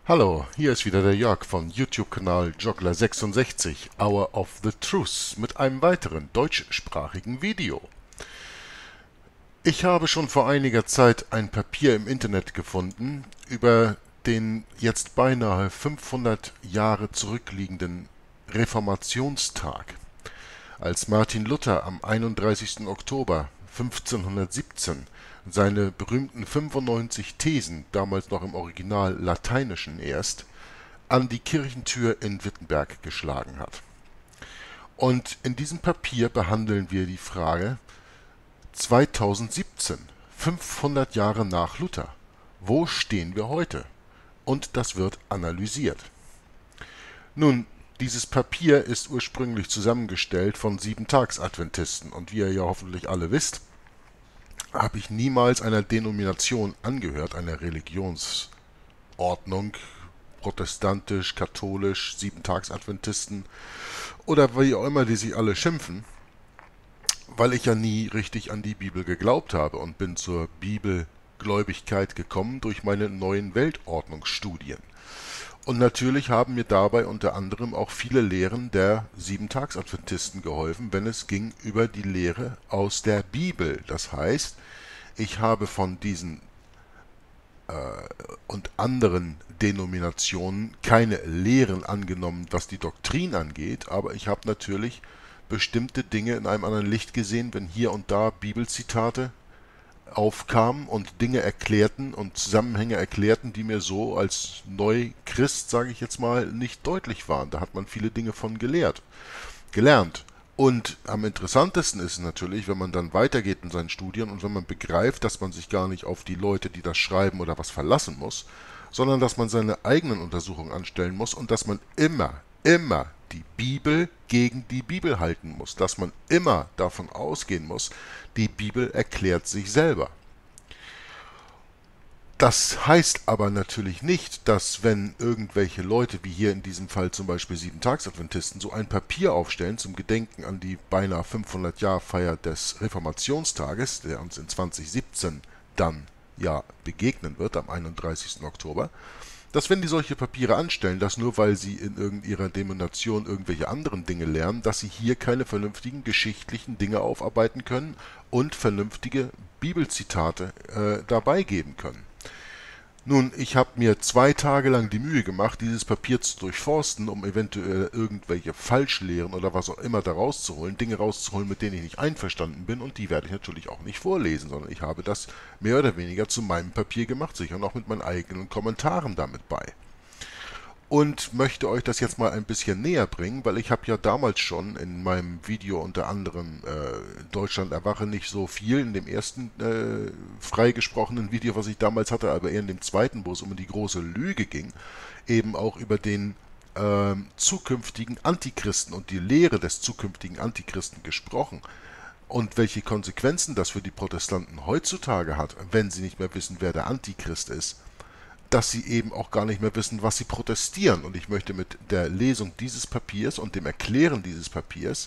Hallo, hier ist wieder der Jörg vom YouTube-Kanal Joggler66, Hour of the Truth, mit einem weiteren deutschsprachigen Video. Ich habe schon vor einiger Zeit ein Papier im Internet gefunden über den jetzt beinahe 500 Jahre zurückliegenden Reformationstag, als Martin Luther am 31. Oktober 1517 seine berühmten 95 Thesen, damals noch im Original Lateinischen erst, an die Kirchentür in Wittenberg geschlagen hat. Und in diesem Papier behandeln wir die Frage 2017, 500 Jahre nach Luther. Wo stehen wir heute? Und das wird analysiert. Nun, dieses Papier ist ursprünglich zusammengestellt von Siebentagsadventisten und wie ihr ja hoffentlich alle wisst, habe ich niemals einer Denomination angehört, einer Religionsordnung, protestantisch, katholisch, Siebentagsadventisten oder wie auch immer die sich alle schimpfen, weil ich ja nie richtig an die Bibel geglaubt habe und bin zur Bibelgläubigkeit gekommen durch meine neuen Weltordnungsstudien. Und natürlich haben mir dabei unter anderem auch viele Lehren der Siebentagsadventisten geholfen, wenn es ging über die Lehre aus der Bibel. Das heißt, ich habe von diesen und anderen Denominationen keine Lehren angenommen, was die Doktrin angeht, aber ich habe natürlich bestimmte Dinge in einem anderen Licht gesehen, wenn hier und da Bibelzitate aufkamen und Dinge erklärten und Zusammenhänge erklärten, die mir so als Neuchrist, sage ich jetzt mal, nicht deutlich waren. Da hat man viele Dinge von gelernt. Und am interessantesten ist natürlich, wenn man dann weitergeht in seinen Studien und wenn man begreift, dass man sich gar nicht auf die Leute, die das schreiben oder was verlassen muss, sondern dass man seine eigenen Untersuchungen anstellen muss und dass man immer die Bibel gegen die Bibel halten muss, dass man immer davon ausgehen muss, die Bibel erklärt sich selber. Das heißt aber natürlich nicht, dass wenn irgendwelche Leute, wie hier in diesem Fall zum Beispiel Siebentagsadventisten, so ein Papier aufstellen zum Gedenken an die beinahe 500-Jahr-Feier des Reformationstages, der uns in 2017 dann ja begegnen wird, am 31. Oktober, dass wenn die solche Papiere anstellen, dass nur weil sie in irgendeiner Denomination irgendwelche anderen Dinge lernen, dass sie hier keine vernünftigen geschichtlichen Dinge aufarbeiten können und vernünftige Bibelzitate dabei geben können. Nun, ich habe mir 2 Tage lang die Mühe gemacht, dieses Papier zu durchforsten, um eventuell irgendwelche Falschlehren oder was auch immer da rauszuholen, Dinge rauszuholen, mit denen ich nicht einverstanden bin, und die werde ich natürlich auch nicht vorlesen, sondern ich habe das mehr oder weniger zu meinem Papier gemacht, sicher noch mit meinen eigenen Kommentaren damit bei. Und möchte euch das jetzt mal ein bisschen näher bringen, weil ich habe ja damals schon in meinem Video unter anderem Deutschland erwache nicht so viel, in dem ersten freigesprochenen Video, was ich damals hatte, aber eher in dem zweiten, wo es um die große Lüge ging, eben auch über den zukünftigen Antichristen und die Lehre des zukünftigen Antichristen gesprochen und welche Konsequenzen das für die Protestanten heutzutage hat, wenn sie nicht mehr wissen, wer der Antichrist ist, dass sie eben auch gar nicht mehr wissen, was sie protestieren. Und ich möchte mit der Lesung dieses Papiers und dem Erklären dieses Papiers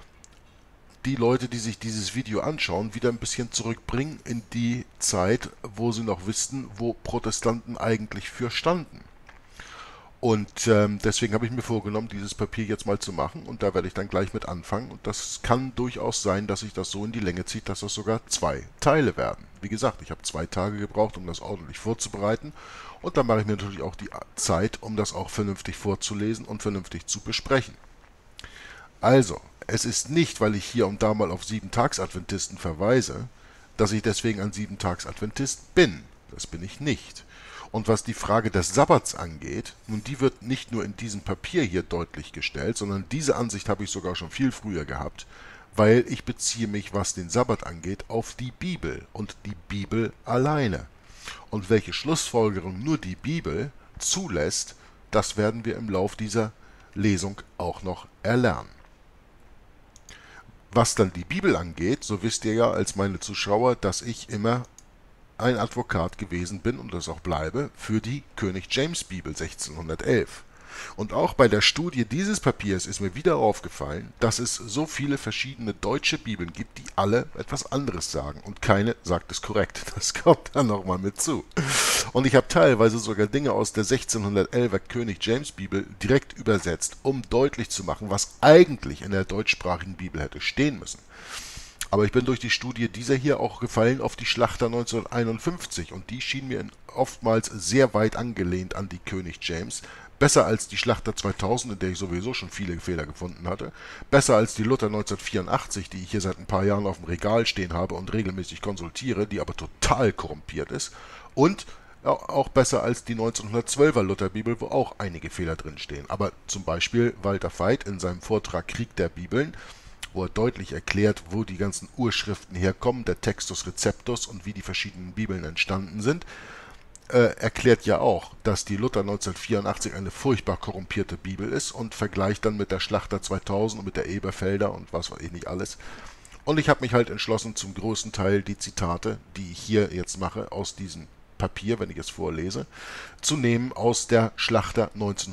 die Leute, die sich dieses Video anschauen, wieder ein bisschen zurückbringen in die Zeit, wo sie noch wussten, wo Protestanten eigentlich für standen. Und deswegen habe ich mir vorgenommen, dieses Papier jetzt mal zu machen, und da werde ich dann gleich mit anfangen. Und das kann durchaus sein, dass sich das so in die Länge zieht, dass das sogar 2 Teile werden. Wie gesagt, ich habe 2 Tage gebraucht, um das ordentlich vorzubereiten, und dann mache ich mir natürlich auch die Zeit, um das auch vernünftig vorzulesen und vernünftig zu besprechen. Also, es ist nicht, weil ich hier und da mal auf Siebentagsadventisten verweise, dass ich deswegen ein Siebentagsadventist bin. Das bin ich nicht. Und was die Frage des Sabbats angeht, nun, die wird nicht nur in diesem Papier hier deutlich gestellt, sondern diese Ansicht habe ich sogar schon viel früher gehabt, weil ich beziehe mich, was den Sabbat angeht, auf die Bibel und die Bibel alleine. Und welche Schlussfolgerung nur die Bibel zulässt, das werden wir im Lauf dieser Lesung auch noch erlernen. Was dann die Bibel angeht, so wisst ihr ja als meine Zuschauer, dass ich immer ein Advokat gewesen bin und das auch bleibe für die König James Bibel 1611. Und auch bei der Studie dieses Papiers ist mir wieder aufgefallen, dass es so viele verschiedene deutsche Bibeln gibt, die alle etwas anderes sagen. Und keine sagt es korrekt. Das kommt dann nochmal mit zu. Und ich habe teilweise sogar Dinge aus der 1611er König James Bibel direkt übersetzt, um deutlich zu machen, was eigentlich in der deutschsprachigen Bibel hätte stehen müssen. Aber ich bin durch die Studie dieser hier auch gefallen auf die Schlachter 1951 und die schien mir oftmals sehr weit angelehnt an die König James. Besser als die Schlachter 2000, in der ich sowieso schon viele Fehler gefunden hatte. Besser als die Luther 1984, die ich hier seit ein paar Jahren auf dem Regal stehen habe und regelmäßig konsultiere, die aber total korrumpiert ist. Und auch besser als die 1912er Lutherbibel, wo auch einige Fehler drinstehen. Aber zum Beispiel Walter Veit in seinem Vortrag Krieg der Bibeln, wo er deutlich erklärt, wo die ganzen Urschriften herkommen, der Textus Receptus und wie die verschiedenen Bibeln entstanden sind, erklärt ja auch, dass die Luther 1984 eine furchtbar korrumpierte Bibel ist und vergleicht dann mit der Schlachter 2000 und mit der Eberfelder und was weiß ich nicht alles. Und ich habe mich halt entschlossen, zum größten Teil die Zitate, die ich hier jetzt mache, aus diesem Papier, wenn ich es vorlese, zu nehmen aus der Schlachter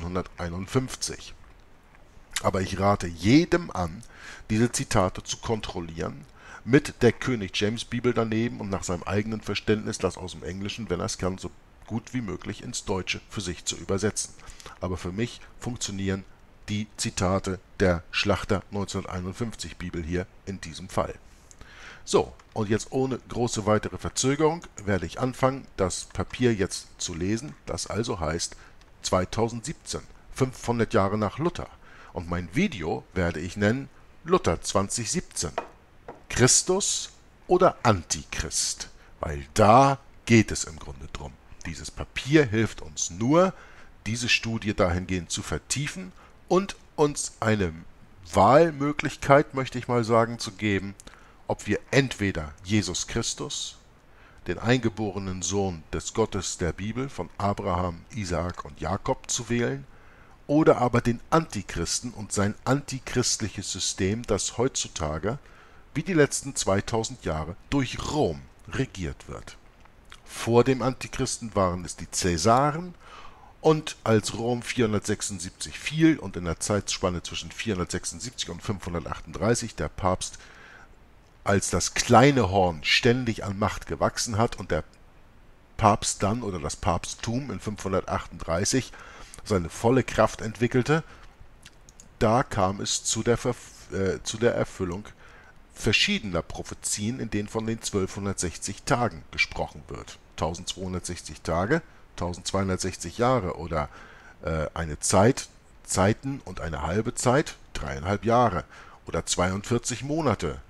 1951. Aber ich rate jedem an, diese Zitate zu kontrollieren, mit der König James Bibel daneben und nach seinem eigenen Verständnis das aus dem Englischen, wenn er es kann, so gut wie möglich ins Deutsche für sich zu übersetzen. Aber für mich funktionieren die Zitate der Schlachter 1951 Bibel hier in diesem Fall. So, und jetzt ohne große weitere Verzögerung werde ich anfangen, das Papier jetzt zu lesen, das also heißt 2017, 500 Jahre nach Luther. Und mein Video werde ich nennen Luther 2017. Christus oder Antichrist? Weil da geht es im Grunde drum. Dieses Papier hilft uns nur, diese Studie dahingehend zu vertiefen und uns eine Wahlmöglichkeit, möchte ich mal sagen, zu geben, ob wir entweder Jesus Christus, den eingeborenen Sohn des Gottes der Bibel von Abraham, Isaak und Jakob zu wählen, oder aber den Antichristen und sein antichristliches System, das heutzutage, wie die letzten 2000 Jahre, durch Rom regiert wird. Vor dem Antichristen waren es die Cäsaren und als Rom 476 fiel und in der Zeitspanne zwischen 476 und 538 der Papst als das kleine Horn ständig an Macht gewachsen hat und der Papst dann oder das Papsttum in 538 seine volle Kraft entwickelte, da kam es zu der Erfüllung verschiedener Prophezien, in denen von den 1260 Tagen gesprochen wird. 1260 Tage, 1260 Jahre oder eine Zeit, Zeiten und eine halbe Zeit, 3,5 Jahre oder 42 Monate,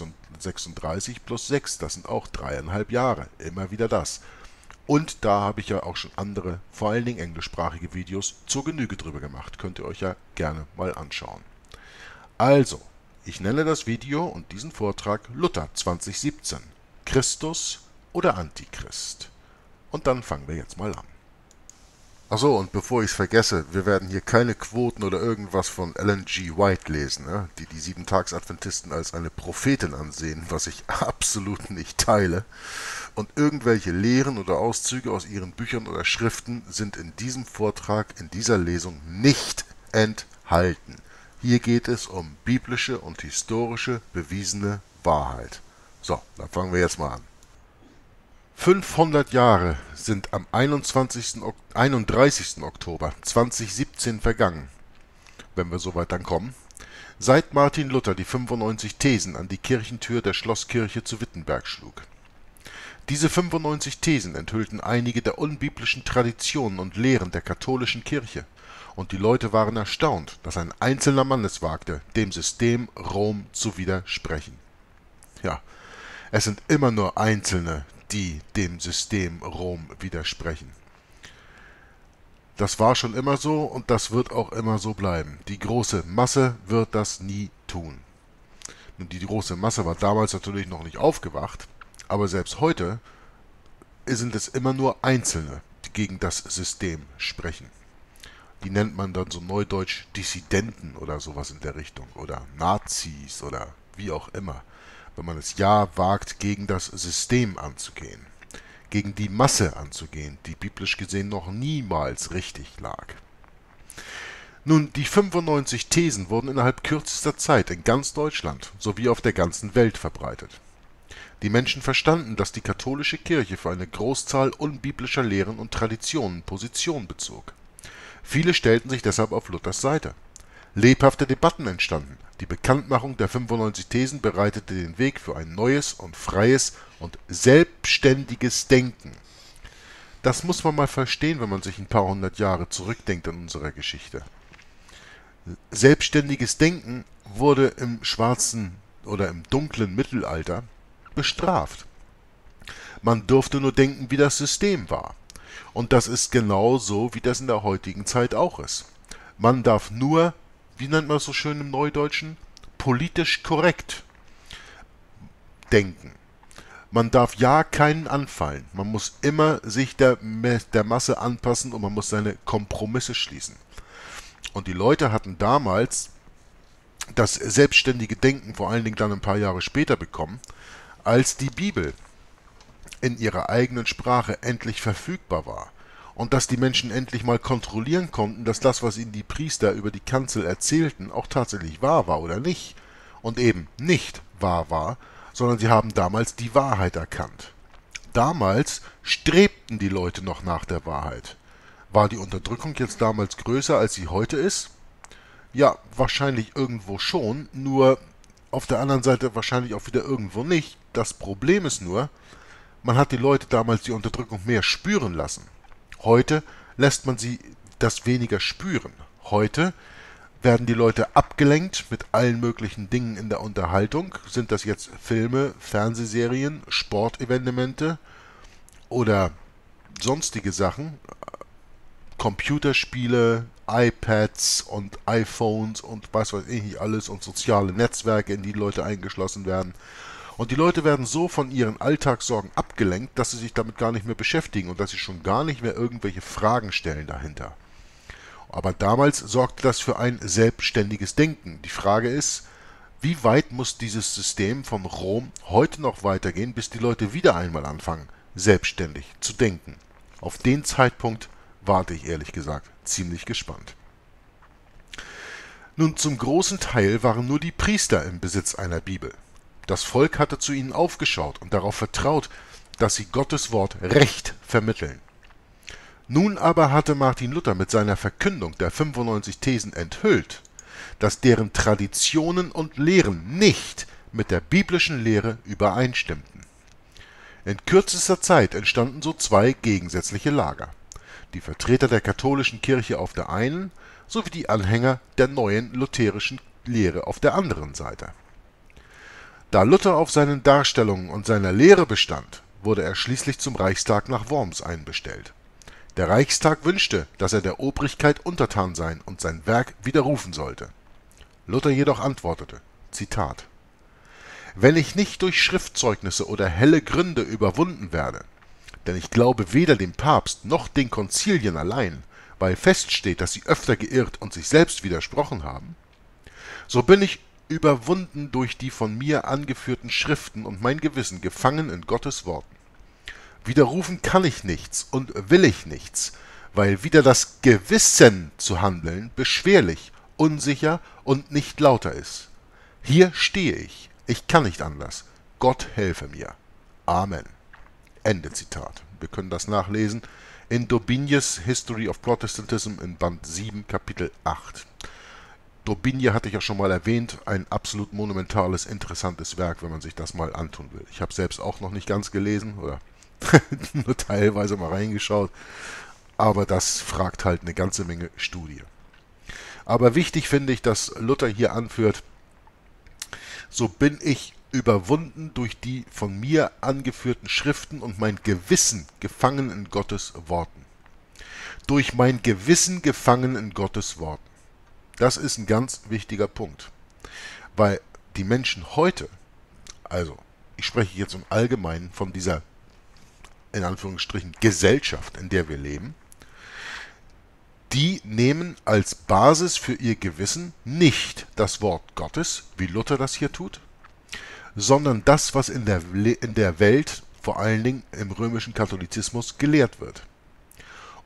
36 plus 6, das sind auch 3,5 Jahre, immer wieder das. Und da habe ich ja auch schon andere, vor allen Dingen englischsprachige Videos zur Genüge drüber gemacht, könnt ihr euch ja gerne mal anschauen. Also, ich nenne das Video und diesen Vortrag Luther 2017, Christus oder Antichrist. Und dann fangen wir jetzt mal an. Achso, und bevor ich es vergesse, wir werden hier keine Quoten oder irgendwas von Ellen G. White lesen, ne? Die die Sieben-Tags-Adventisten als eine Prophetin ansehen, was ich absolut nicht teile. Und irgendwelche Lehren oder Auszüge aus ihren Büchern oder Schriften sind in diesem Vortrag, in dieser Lesung nicht enthalten. Hier geht es um biblische und historische bewiesene Wahrheit. So, dann fangen wir jetzt mal an. 500 Jahre sind am 31. Oktober 2017 vergangen, wenn wir soweit dann kommen, seit Martin Luther die 95 Thesen an die Kirchentür der Schlosskirche zu Wittenberg schlug. Diese 95 Thesen enthüllten einige der unbiblischen Traditionen und Lehren der katholischen Kirche, und die Leute waren erstaunt, dass ein einzelner Mann es wagte, dem System Rom zu widersprechen. Ja, es sind immer nur Einzelne, die dem System Rom widersprechen. Das war schon immer so und das wird auch immer so bleiben. Die große Masse wird das nie tun. Nun, die große Masse war damals natürlich noch nicht aufgewacht, aber selbst heute sind es immer nur Einzelne, die gegen das System sprechen. Die nennt man dann so neudeutsch Dissidenten oder sowas in der Richtung oder Nazis oder wie auch immer, wenn man es ja wagt, gegen das System anzugehen, gegen die Masse anzugehen, die biblisch gesehen noch niemals richtig lag. Nun, die 95 Thesen wurden innerhalb kürzester Zeit in ganz Deutschland sowie auf der ganzen Welt verbreitet. Die Menschen verstanden, dass die katholische Kirche für eine Großzahl unbiblischer Lehren und Traditionen Position bezog. Viele stellten sich deshalb auf Luthers Seite. Lebhafte Debatten entstanden. Die Bekanntmachung der 95 Thesen bereitete den Weg für ein neues und freies und selbstständiges Denken. Das muss man mal verstehen, wenn man sich ein paar hundert Jahre zurückdenkt in unserer Geschichte. Selbstständiges Denken wurde im schwarzen oder im dunklen Mittelalter bestraft. Man durfte nur denken, wie das System war. Und das ist genau so, wie das in der heutigen Zeit auch ist. Man darf nur, wie nennt man es so schön im Neudeutschen, politisch korrekt denken. Man darf ja keinen anfallen. Man muss immer sich der Masse anpassen und man muss seine Kompromisse schließen. Und die Leute hatten damals das selbstständige Denken vor allen Dingen dann ein paar Jahre später bekommen, als die Bibel in ihrer eigenen Sprache endlich verfügbar war und dass die Menschen endlich mal kontrollieren konnten, dass das, was ihnen die Priester über die Kanzel erzählten, auch tatsächlich wahr war oder nicht und eben nicht wahr war, sondern sie haben damals die Wahrheit erkannt. Damals strebten die Leute noch nach der Wahrheit. War die Unterdrückung jetzt damals größer, als sie heute ist? Ja, wahrscheinlich irgendwo schon, nur auf der anderen Seite wahrscheinlich auch wieder irgendwo nicht. Das Problem ist nur, man hat die Leute damals die Unterdrückung mehr spüren lassen. Heute lässt man sie das weniger spüren. Heute werden die Leute abgelenkt mit allen möglichen Dingen in der Unterhaltung. Sind das jetzt Filme, Fernsehserien, Sportevenemente oder sonstige Sachen, Computerspiele, iPads und iPhones und was weiß ich nicht alles und soziale Netzwerke, in die Leute eingeschlossen werden. Und die Leute werden so von ihren Alltagssorgen abgelenkt, dass sie sich damit gar nicht mehr beschäftigen und dass sie schon gar nicht mehr irgendwelche Fragen stellen dahinter. Aber damals sorgte das für ein selbstständiges Denken. Die Frage ist, wie weit muss dieses System von Rom heute noch weitergehen, bis die Leute wieder einmal anfangen, selbstständig zu denken? Auf den Zeitpunkt warte ich ehrlich gesagt ziemlich gespannt. Nun, zum großen Teil waren nur die Priester im Besitz einer Bibel. Das Volk hatte zu ihnen aufgeschaut und darauf vertraut, dass sie Gottes Wort Recht vermitteln. Nun aber hatte Martin Luther mit seiner Verkündung der 95 Thesen enthüllt, dass deren Traditionen und Lehren nicht mit der biblischen Lehre übereinstimmten. In kürzester Zeit entstanden so zwei gegensätzliche Lager: die Vertreter der katholischen Kirche auf der einen sowie die Anhänger der neuen lutherischen Lehre auf der anderen Seite. Da Luther auf seinen Darstellungen und seiner Lehre bestand, wurde er schließlich zum Reichstag nach Worms einbestellt. Der Reichstag wünschte, dass er der Obrigkeit untertan sein und sein Werk widerrufen sollte. Luther jedoch antwortete, Zitat: Wenn ich nicht durch Schriftzeugnisse oder helle Gründe überwunden werde, denn ich glaube weder dem Papst noch den Konzilien allein, weil feststeht, dass sie öfter geirrt und sich selbst widersprochen haben, so bin ich überwunden durch die von mir angeführten Schriften und mein Gewissen gefangen in Gottes Worten. Widerrufen kann ich nichts und will ich nichts, weil wider das Gewissen zu handeln beschwerlich, unsicher und nicht lauter ist. Hier stehe ich, ich kann nicht anders. Gott helfe mir. Amen. Ende Zitat. Wir können das nachlesen in D'Aubigne's History of Protestantism in Band 7, Kapitel 8. D'Aubigne hatte ich ja schon mal erwähnt, ein absolut monumentales, interessantes Werk, wenn man sich das mal antun will. Ich habe selbst auch noch nicht ganz gelesen oder nur teilweise mal reingeschaut, aber das fragt halt eine ganze Menge Studie. Aber wichtig finde ich, dass Luther hier anführt, so bin ich überwunden durch die von mir angeführten Schriften und mein Gewissen gefangen in Gottes Worten. Durch mein Gewissen gefangen in Gottes Worten. Das ist ein ganz wichtiger Punkt, weil die Menschen heute, also ich spreche jetzt im Allgemeinen von dieser, in Anführungsstrichen, Gesellschaft, in der wir leben, die nehmen als Basis für ihr Gewissen nicht das Wort Gottes, wie Luther das hier tut, sondern das, was in der Welt, vor allen Dingen im römischen Katholizismus, gelehrt wird.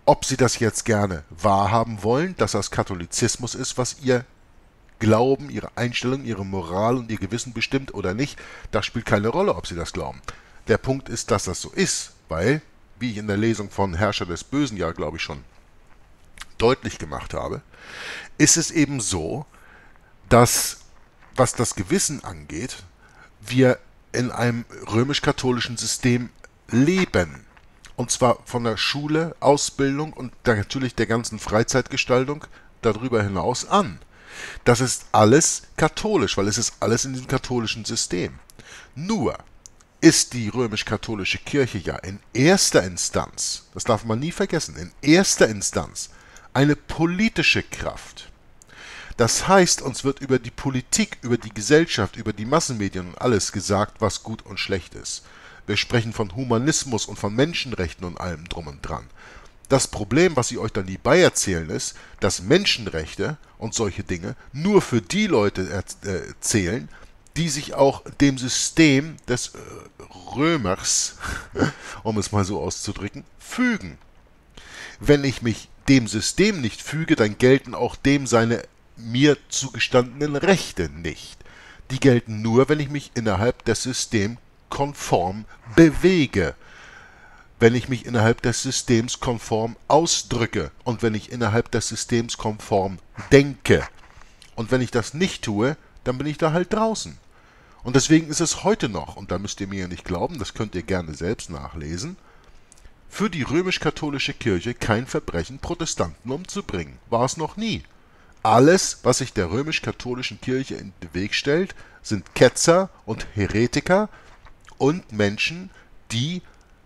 Ob sie das jetzt gerne wahrhaben wollen, dass das Katholizismus ist, was ihr Glauben, ihre Einstellung, ihre Moral und ihr Gewissen bestimmt oder nicht, das spielt keine Rolle, ob sie das glauben. Der Punkt ist, dass das so ist, weil, wie ich in der Lesung von Herrscher des Bösen ja, glaube ich, schon deutlich gemacht habe, ist es eben so, dass, was das Gewissen angeht, wir in einem römisch-katholischen System leben. Und zwar von der Schule, Ausbildung und natürlich der ganzen Freizeitgestaltung darüber hinaus an. Das ist alles katholisch, weil es ist alles in diesem katholischen System. Nur ist die römisch-katholische Kirche ja in erster Instanz, das darf man nie vergessen, in erster Instanz eine politische Kraft. Das heißt, uns wird über die Politik, über die Gesellschaft, über die Massenmedien und alles gesagt, was gut und schlecht ist. Wir sprechen von Humanismus und von Menschenrechten und allem drum und dran. Das Problem, was sie euch dann nie beierzählen, ist, dass Menschenrechte und solche Dinge nur für die Leute zählen, die sich auch dem System des Römers, um es mal so auszudrücken, fügen. Wenn ich mich dem System nicht füge, dann gelten auch dem seine mir zugestandenen Rechte nicht. Die gelten nur, wenn ich mich innerhalb des Systems konform bewege, wenn ich mich innerhalb des Systems konform ausdrücke und wenn ich innerhalb des Systems konform denke. Und wenn ich das nicht tue, dann bin ich da halt draußen. Und deswegen ist es heute noch, und da müsst ihr mir ja nicht glauben, das könnt ihr gerne selbst nachlesen, für die römisch-katholische Kirche kein Verbrechen, Protestanten umzubringen. War es noch nie. Alles, was sich der römisch-katholischen Kirche in den Weg stellt, sind Ketzer und Heretiker und Menschen, die,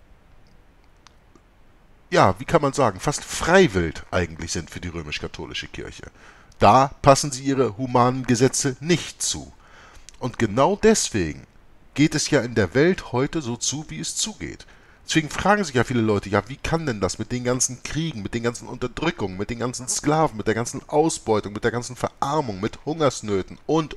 ja, wie kann man sagen, fast freiwillig eigentlich sind für die römisch-katholische Kirche. Da passen sie ihre humanen Gesetze nicht zu. Und genau deswegen geht es ja in der Welt heute so zu, wie es zugeht. Deswegen fragen sich ja viele Leute, ja, wie kann denn das mit den ganzen Kriegen, mit den ganzen Unterdrückungen, mit den ganzen Sklaven, mit der ganzen Ausbeutung, mit der ganzen Verarmung, mit Hungersnöten und.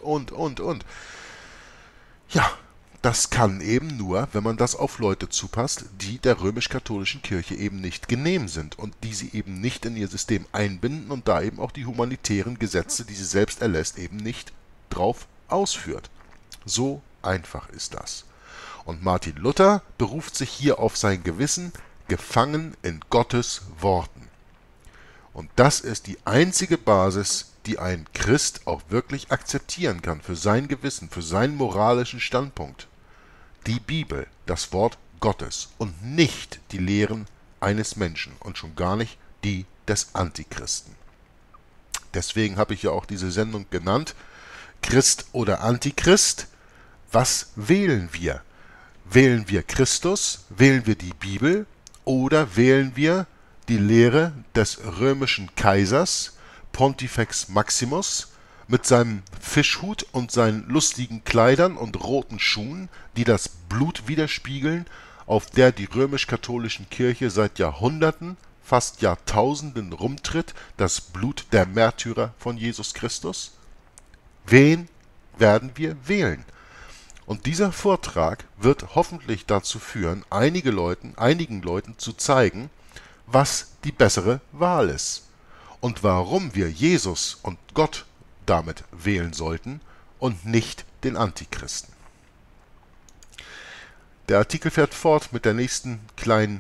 Ja, das kann eben nur, wenn man das auf Leute zupasst, die der römisch-katholischen Kirche eben nicht genehm sind und die sie eben nicht in ihr System einbinden und da eben auch die humanitären Gesetze, die sie selbst erlässt, eben nicht drauf ausführt. So einfach ist das. Und Martin Luther beruft sich hier auf sein Gewissen, gefangen in Gottes Worten. Und das ist die einzige Basis, die ein Christ auch wirklich akzeptieren kann für sein Gewissen, für seinen moralischen Standpunkt. Die Bibel, das Wort Gottes und nicht die Lehren eines Menschen und schon gar nicht die des Antichristen. Deswegen habe ich ja auch diese Sendung genannt, Christ oder Antichrist. Was wählen wir? Wählen wir Christus, wählen wir die Bibel oder wählen wir die Lehre des römischen Kaisers Pontifex Maximus mit seinem Fischhut und seinen lustigen Kleidern und roten Schuhen, die das Blut widerspiegeln, auf der die römisch-katholischen Kirche seit Jahrhunderten, fast Jahrtausenden rumtritt, das Blut der Märtyrer von Jesus Christus? Wen werden wir wählen? Und dieser Vortrag wird hoffentlich dazu führen, einigen Leuten zu zeigen, was die bessere Wahl ist und warum wir Jesus und Gott damit wählen sollten und nicht den Antichristen. Der Artikel fährt fort mit dem nächsten kleinen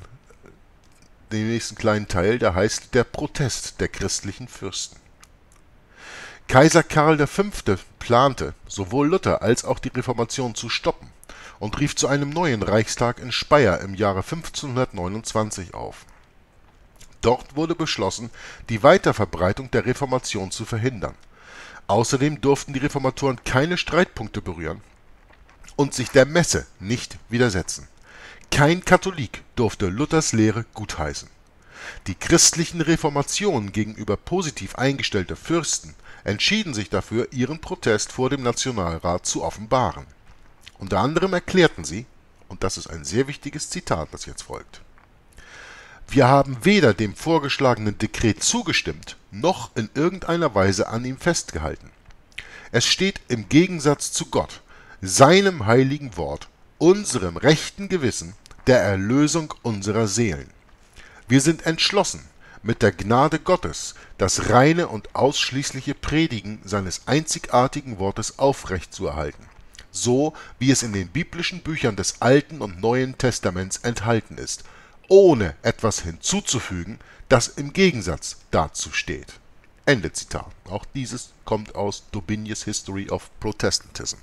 Teil, der heißt Der Protest der christlichen Fürsten. Kaiser Karl V. plante, sowohl Luther als auch die Reformation zu stoppen und rief zu einem neuen Reichstag in Speyer im Jahre 1529 auf. Dort wurde beschlossen, die Weiterverbreitung der Reformation zu verhindern. Außerdem durften die Reformatoren keine Streitpunkte berühren und sich der Messe nicht widersetzen. Kein Katholik durfte Luthers Lehre gutheißen. Die christlichen Reformationen gegenüber positiv eingestellte Fürsten entschieden sich dafür, ihren Protest vor dem Nationalrat zu offenbaren. Unter anderem erklärten sie, und das ist ein sehr wichtiges Zitat, das jetzt folgt: Wir haben weder dem vorgeschlagenen Dekret zugestimmt, noch in irgendeiner Weise an ihm festgehalten. Es steht im Gegensatz zu Gott, seinem heiligen Wort, unserem rechten Gewissen, der Erlösung unserer Seelen. Wir sind entschlossen, mit der Gnade Gottes das reine und ausschließliche Predigen seines einzigartigen Wortes aufrechtzuerhalten, so wie es in den biblischen Büchern des Alten und Neuen Testaments enthalten ist, ohne etwas hinzuzufügen, das im Gegensatz dazu steht. Ende Zitat. Auch dieses kommt aus D'Aubigne's History of Protestantism.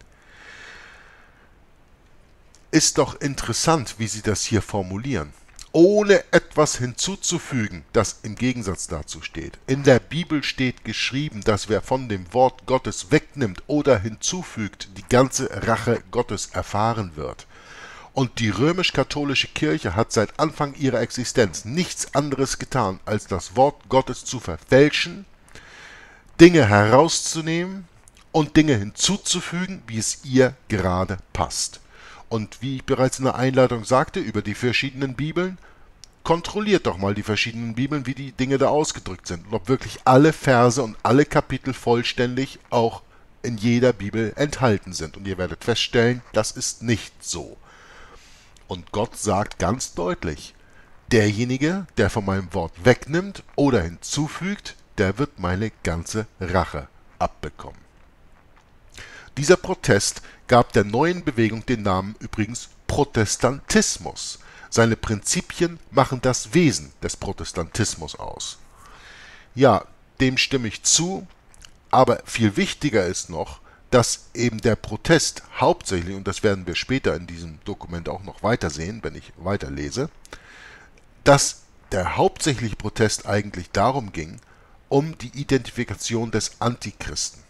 Ist doch interessant, wie Sie das hier formulieren. Ohne etwas hinzuzufügen, das im Gegensatz dazu steht. In der Bibel steht geschrieben, dass wer von dem Wort Gottes wegnimmt oder hinzufügt, die ganze Rache Gottes erfahren wird. Und die römisch-katholische Kirche hat seit Anfang ihrer Existenz nichts anderes getan, als das Wort Gottes zu verfälschen, Dinge herauszunehmen und Dinge hinzuzufügen, wie es ihr gerade passt. Und wie ich bereits in der Einleitung sagte, über die verschiedenen Bibeln, kontrolliert doch mal die verschiedenen Bibeln, wie die Dinge da ausgedrückt sind und ob wirklich alle Verse und alle Kapitel vollständig auch in jeder Bibel enthalten sind. Und ihr werdet feststellen, das ist nicht so. Und Gott sagt ganz deutlich, derjenige, der von meinem Wort wegnimmt oder hinzufügt, der wird meine ganze Rache abbekommen. Dieser Protest gab der neuen Bewegung den Namen übrigens Protestantismus. Seine Prinzipien machen das Wesen des Protestantismus aus. Ja, dem stimme ich zu, aber viel wichtiger ist noch, dass eben der Protest hauptsächlich, und das werden wir später in diesem Dokument auch noch weiter sehen, wenn ich weiterlese, dass der hauptsächliche Protest eigentlich darum ging, um die Identifikation des Antichristen.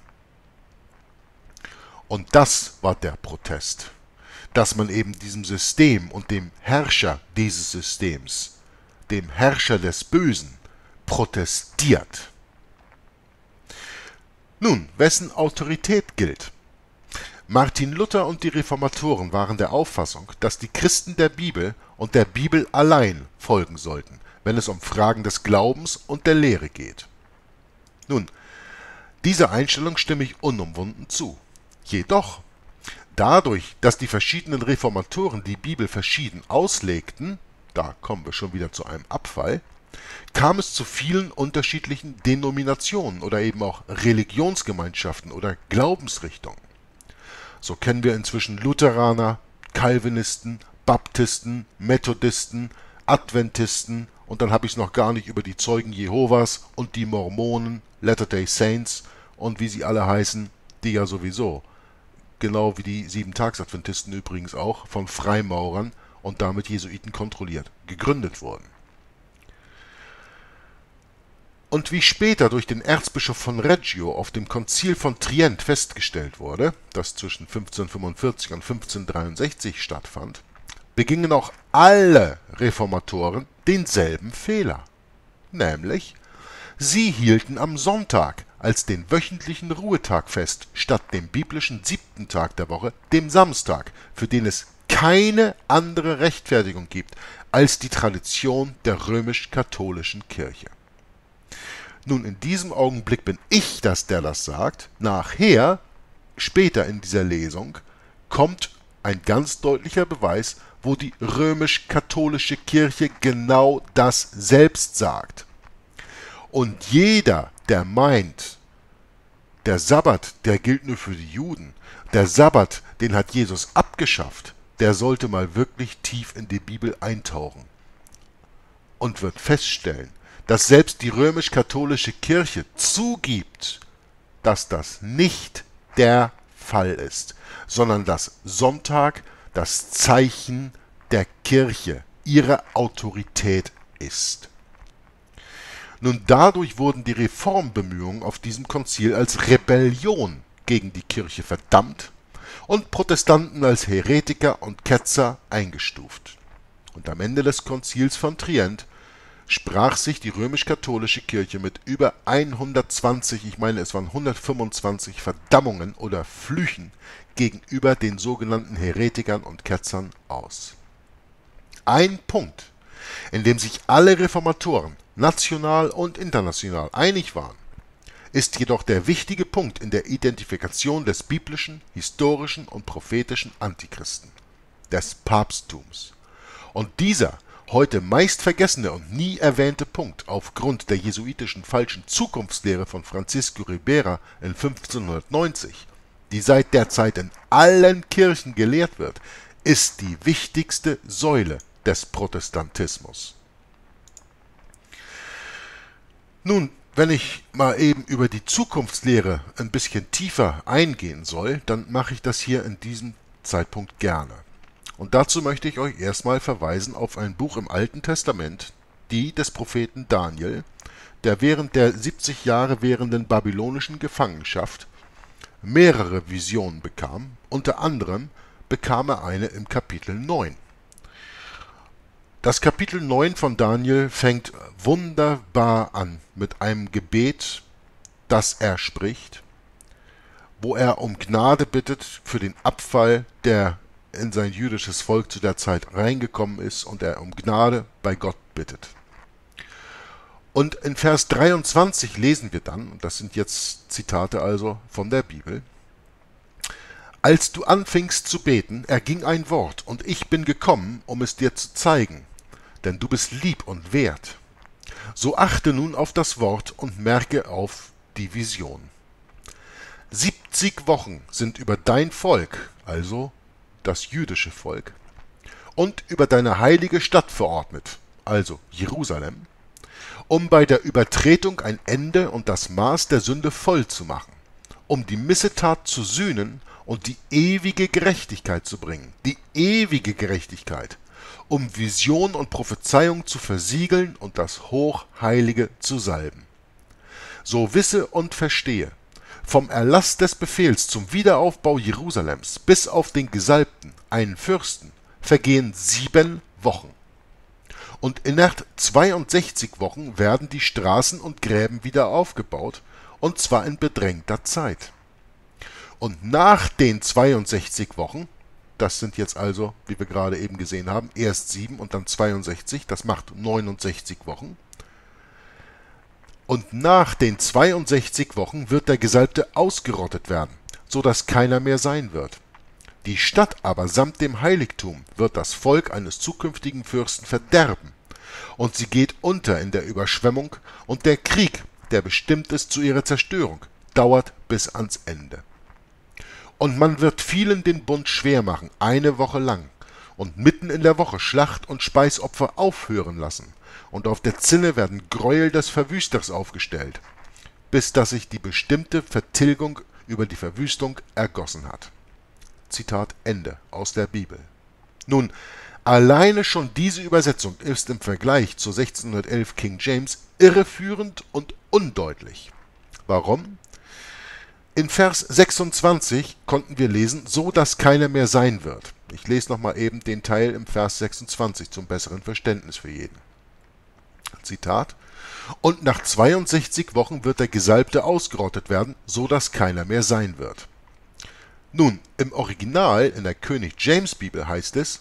Und das war der Protest, dass man eben diesem System und dem Herrscher dieses Systems, dem Herrscher des Bösen, protestiert. Nun, wessen Autorität gilt? Martin Luther und die Reformatoren waren der Auffassung, dass die Christen der Bibel und der Bibel allein folgen sollten, wenn es um Fragen des Glaubens und der Lehre geht. Nun, dieser Einstellung stimme ich unumwunden zu. Jedoch, dadurch, dass die verschiedenen Reformatoren die Bibel verschieden auslegten, da kommen wir schon wieder zu einem Abfall, kam es zu vielen unterschiedlichen Denominationen oder eben auch Religionsgemeinschaften oder Glaubensrichtungen. So kennen wir inzwischen Lutheraner, Calvinisten, Baptisten, Methodisten, Adventisten und dann habe ich es noch gar nicht über die Zeugen Jehovas und die Mormonen, Latter-day Saints und wie sie alle heißen, die ja sowieso, genau wie die Sieben-Tags-Adventisten übrigens auch, von Freimaurern und damit Jesuiten kontrolliert, gegründet wurden. Und wie später durch den Erzbischof von Reggio auf dem Konzil von Trient festgestellt wurde, das zwischen 1545 und 1563 stattfand, begingen auch alle Reformatoren denselben Fehler. Nämlich, sie hielten am Sonntag als den wöchentlichen Ruhetag fest, statt dem biblischen 7. Tag der Woche, dem Samstag, für den es keine andere Rechtfertigung gibt als die Tradition der römisch-katholischen Kirche. Nun, in diesem Augenblick bin ich das, der das sagt. Nachher, später in dieser Lesung, kommt ein ganz deutlicher Beweis, wo die römisch-katholische Kirche genau das selbst sagt. Und jeder, der meint, der Sabbat, der gilt nur für die Juden, der Sabbat, den hat Jesus abgeschafft, der sollte mal wirklich tief in die Bibel eintauchen und wird feststellen, dass selbst die römisch-katholische Kirche zugibt, dass das nicht der Fall ist, sondern dass Sonntag das Zeichen der Kirche, ihre Autorität ist. Nun, dadurch wurden die Reformbemühungen auf diesem Konzil als Rebellion gegen die Kirche verdammt und Protestanten als Heretiker und Ketzer eingestuft. Und am Ende des Konzils von Trient sprach sich die römisch-katholische Kirche mit über 120, ich meine es waren 125 Verdammungen oder Flüchen gegenüber den sogenannten Heretikern und Ketzern aus. Ein Punkt, in dem sich alle Reformatoren, national und international, einig waren, ist jedoch der wichtige Punkt in der Identifikation des biblischen, historischen und prophetischen Antichristen, des Papsttums. Und dieser heute meist vergessene und nie erwähnte Punkt aufgrund der jesuitischen falschen Zukunftslehre von Francisco Ribera in 1590, die seit der Zeit in allen Kirchen gelehrt wird, ist die wichtigste Säule des Protestantismus. Nun, wenn ich mal eben über die Zukunftslehre ein bisschen tiefer eingehen soll, dann mache ich das hier in diesem Zeitpunkt gerne. Und dazu möchte ich euch erstmal verweisen auf ein Buch im Alten Testament, die des Propheten Daniel, der während der 70 Jahre währenden babylonischen Gefangenschaft mehrere Visionen bekam. Unter anderem bekam er eine im Kapitel 9. Das Kapitel 9 von Daniel fängt wunderbar an mit einem Gebet, das er spricht, wo er um Gnade bittet für den Abfall, der in sein jüdisches Volk zu der Zeit reingekommen ist, und er um Gnade bei Gott bittet. Und in Vers 23 lesen wir dann, und das sind jetzt Zitate also von der Bibel: Als du anfingst zu beten, erging ein Wort, und ich bin gekommen, um es dir zu zeigen, denn du bist lieb und wert. So achte nun auf das Wort und merke auf die Vision. 70 Wochen sind über dein Volk, also das jüdische Volk, und über deine heilige Stadt verordnet, also Jerusalem, um bei der Übertretung ein Ende und das Maß der Sünde voll zu machen, um die Missetat zu sühnen und die ewige Gerechtigkeit zu bringen, die ewige Gerechtigkeit, um Vision und Prophezeiung zu versiegeln und das Hochheilige zu salben. So wisse und verstehe, vom Erlass des Befehls zum Wiederaufbau Jerusalems bis auf den Gesalbten, einen Fürsten, vergehen 7 Wochen. Und innerhalb 62 Wochen werden die Straßen und Gräben wieder aufgebaut, und zwar in bedrängter Zeit. Und nach den 62 Wochen, das sind jetzt also, wie wir gerade eben gesehen haben, erst 7 und dann 62, das macht 69 Wochen. Und nach den 62 Wochen wird der Gesalbte ausgerottet werden, so dass keiner mehr sein wird. Die Stadt aber samt dem Heiligtum wird das Volk eines zukünftigen Fürsten verderben, und sie geht unter in der Überschwemmung, und der Krieg, der bestimmt ist zu ihrer Zerstörung, dauert bis ans Ende. Und man wird vielen den Bund schwer machen, 1 Woche lang, und mitten in der Woche Schlacht- und Speisopfer aufhören lassen, und auf der Zinne werden Gräuel des Verwüsters aufgestellt, bis dass sich die bestimmte Vertilgung über die Verwüstung ergossen hat. Zitat Ende aus der Bibel. Nun, alleine schon diese Übersetzung ist im Vergleich zu 1611 King James irreführend und undeutlich. Warum? In Vers 26 konnten wir lesen, so dass keiner mehr sein wird. Ich lese nochmal eben den Teil im Vers 26 zum besseren Verständnis für jeden. Zitat: Und nach 62 Wochen wird der Gesalbte ausgerottet werden, so dass keiner mehr sein wird. Nun, im Original in der König James Bibel heißt es: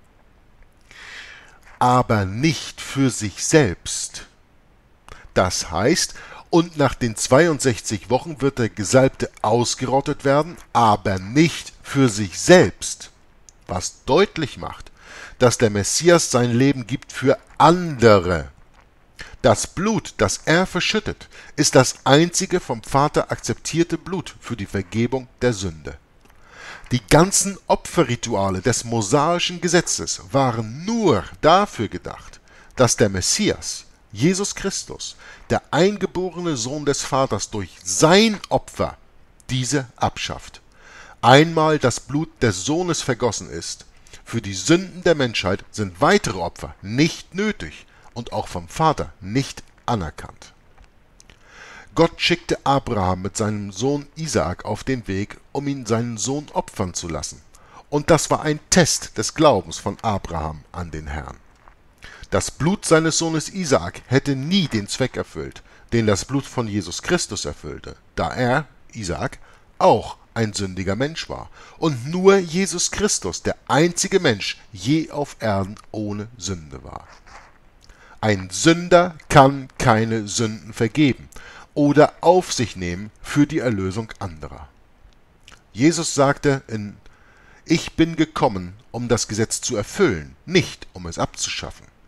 aber nicht für sich selbst. Das heißt, und nach den 62 Wochen wird der Gesalbte ausgerottet werden, aber nicht für sich selbst. Was deutlich macht, dass der Messias sein Leben gibt für andere. Das Blut, das er verschüttet, ist das einzige vom Vater akzeptierte Blut für die Vergebung der Sünde. Die ganzen Opferrituale des mosaischen Gesetzes waren nur dafür gedacht, dass der Messias, Jesus Christus, der eingeborene Sohn des Vaters, durch sein Opfer diese abschafft. Einmal das Blut des Sohnes vergossen ist, für die Sünden der Menschheit sind weitere Opfer nicht nötig und auch vom Vater nicht anerkannt. Gott schickte Abraham mit seinem Sohn Isaak auf den Weg, um ihn seinen Sohn opfern zu lassen. Und das war ein Test des Glaubens von Abraham an den Herrn. Das Blut seines Sohnes Isaak hätte nie den Zweck erfüllt, den das Blut von Jesus Christus erfüllte, da er, Isaak, auch ein sündiger Mensch war und nur Jesus Christus der einzige Mensch je auf Erden ohne Sünde war. Ein Sünder kann keine Sünden vergeben oder auf sich nehmen für die Erlösung anderer. Jesus sagte Ich bin gekommen, um das Gesetz zu erfüllen, nicht um es abzuschaffen.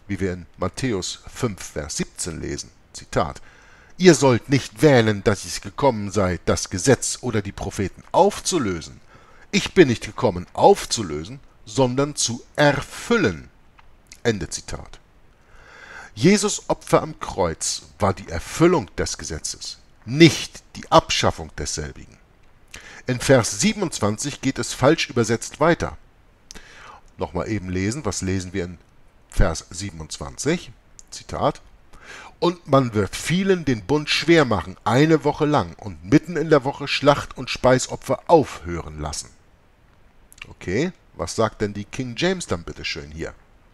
wie wir in Matthäus 5, Vers 17 lesen. Zitat: Ihr sollt nicht wähnen, dass ich gekommen sei, das Gesetz oder die Propheten aufzulösen. Ich bin nicht gekommen, aufzulösen, sondern zu erfüllen. Ende Zitat. Jesus' Opfer am Kreuz war die Erfüllung des Gesetzes, nicht die Abschaffung desselbigen. In Vers 27 geht es falsch übersetzt weiter. Nochmal eben lesen, was lesen wir in Vers 27? Zitat: Und man wird vielen den Bund schwer machen, eine Woche lang, und mitten in der Woche Schlacht- und Speisopfer aufhören lassen. Okay, was sagt denn die King James dann bitteschön hier?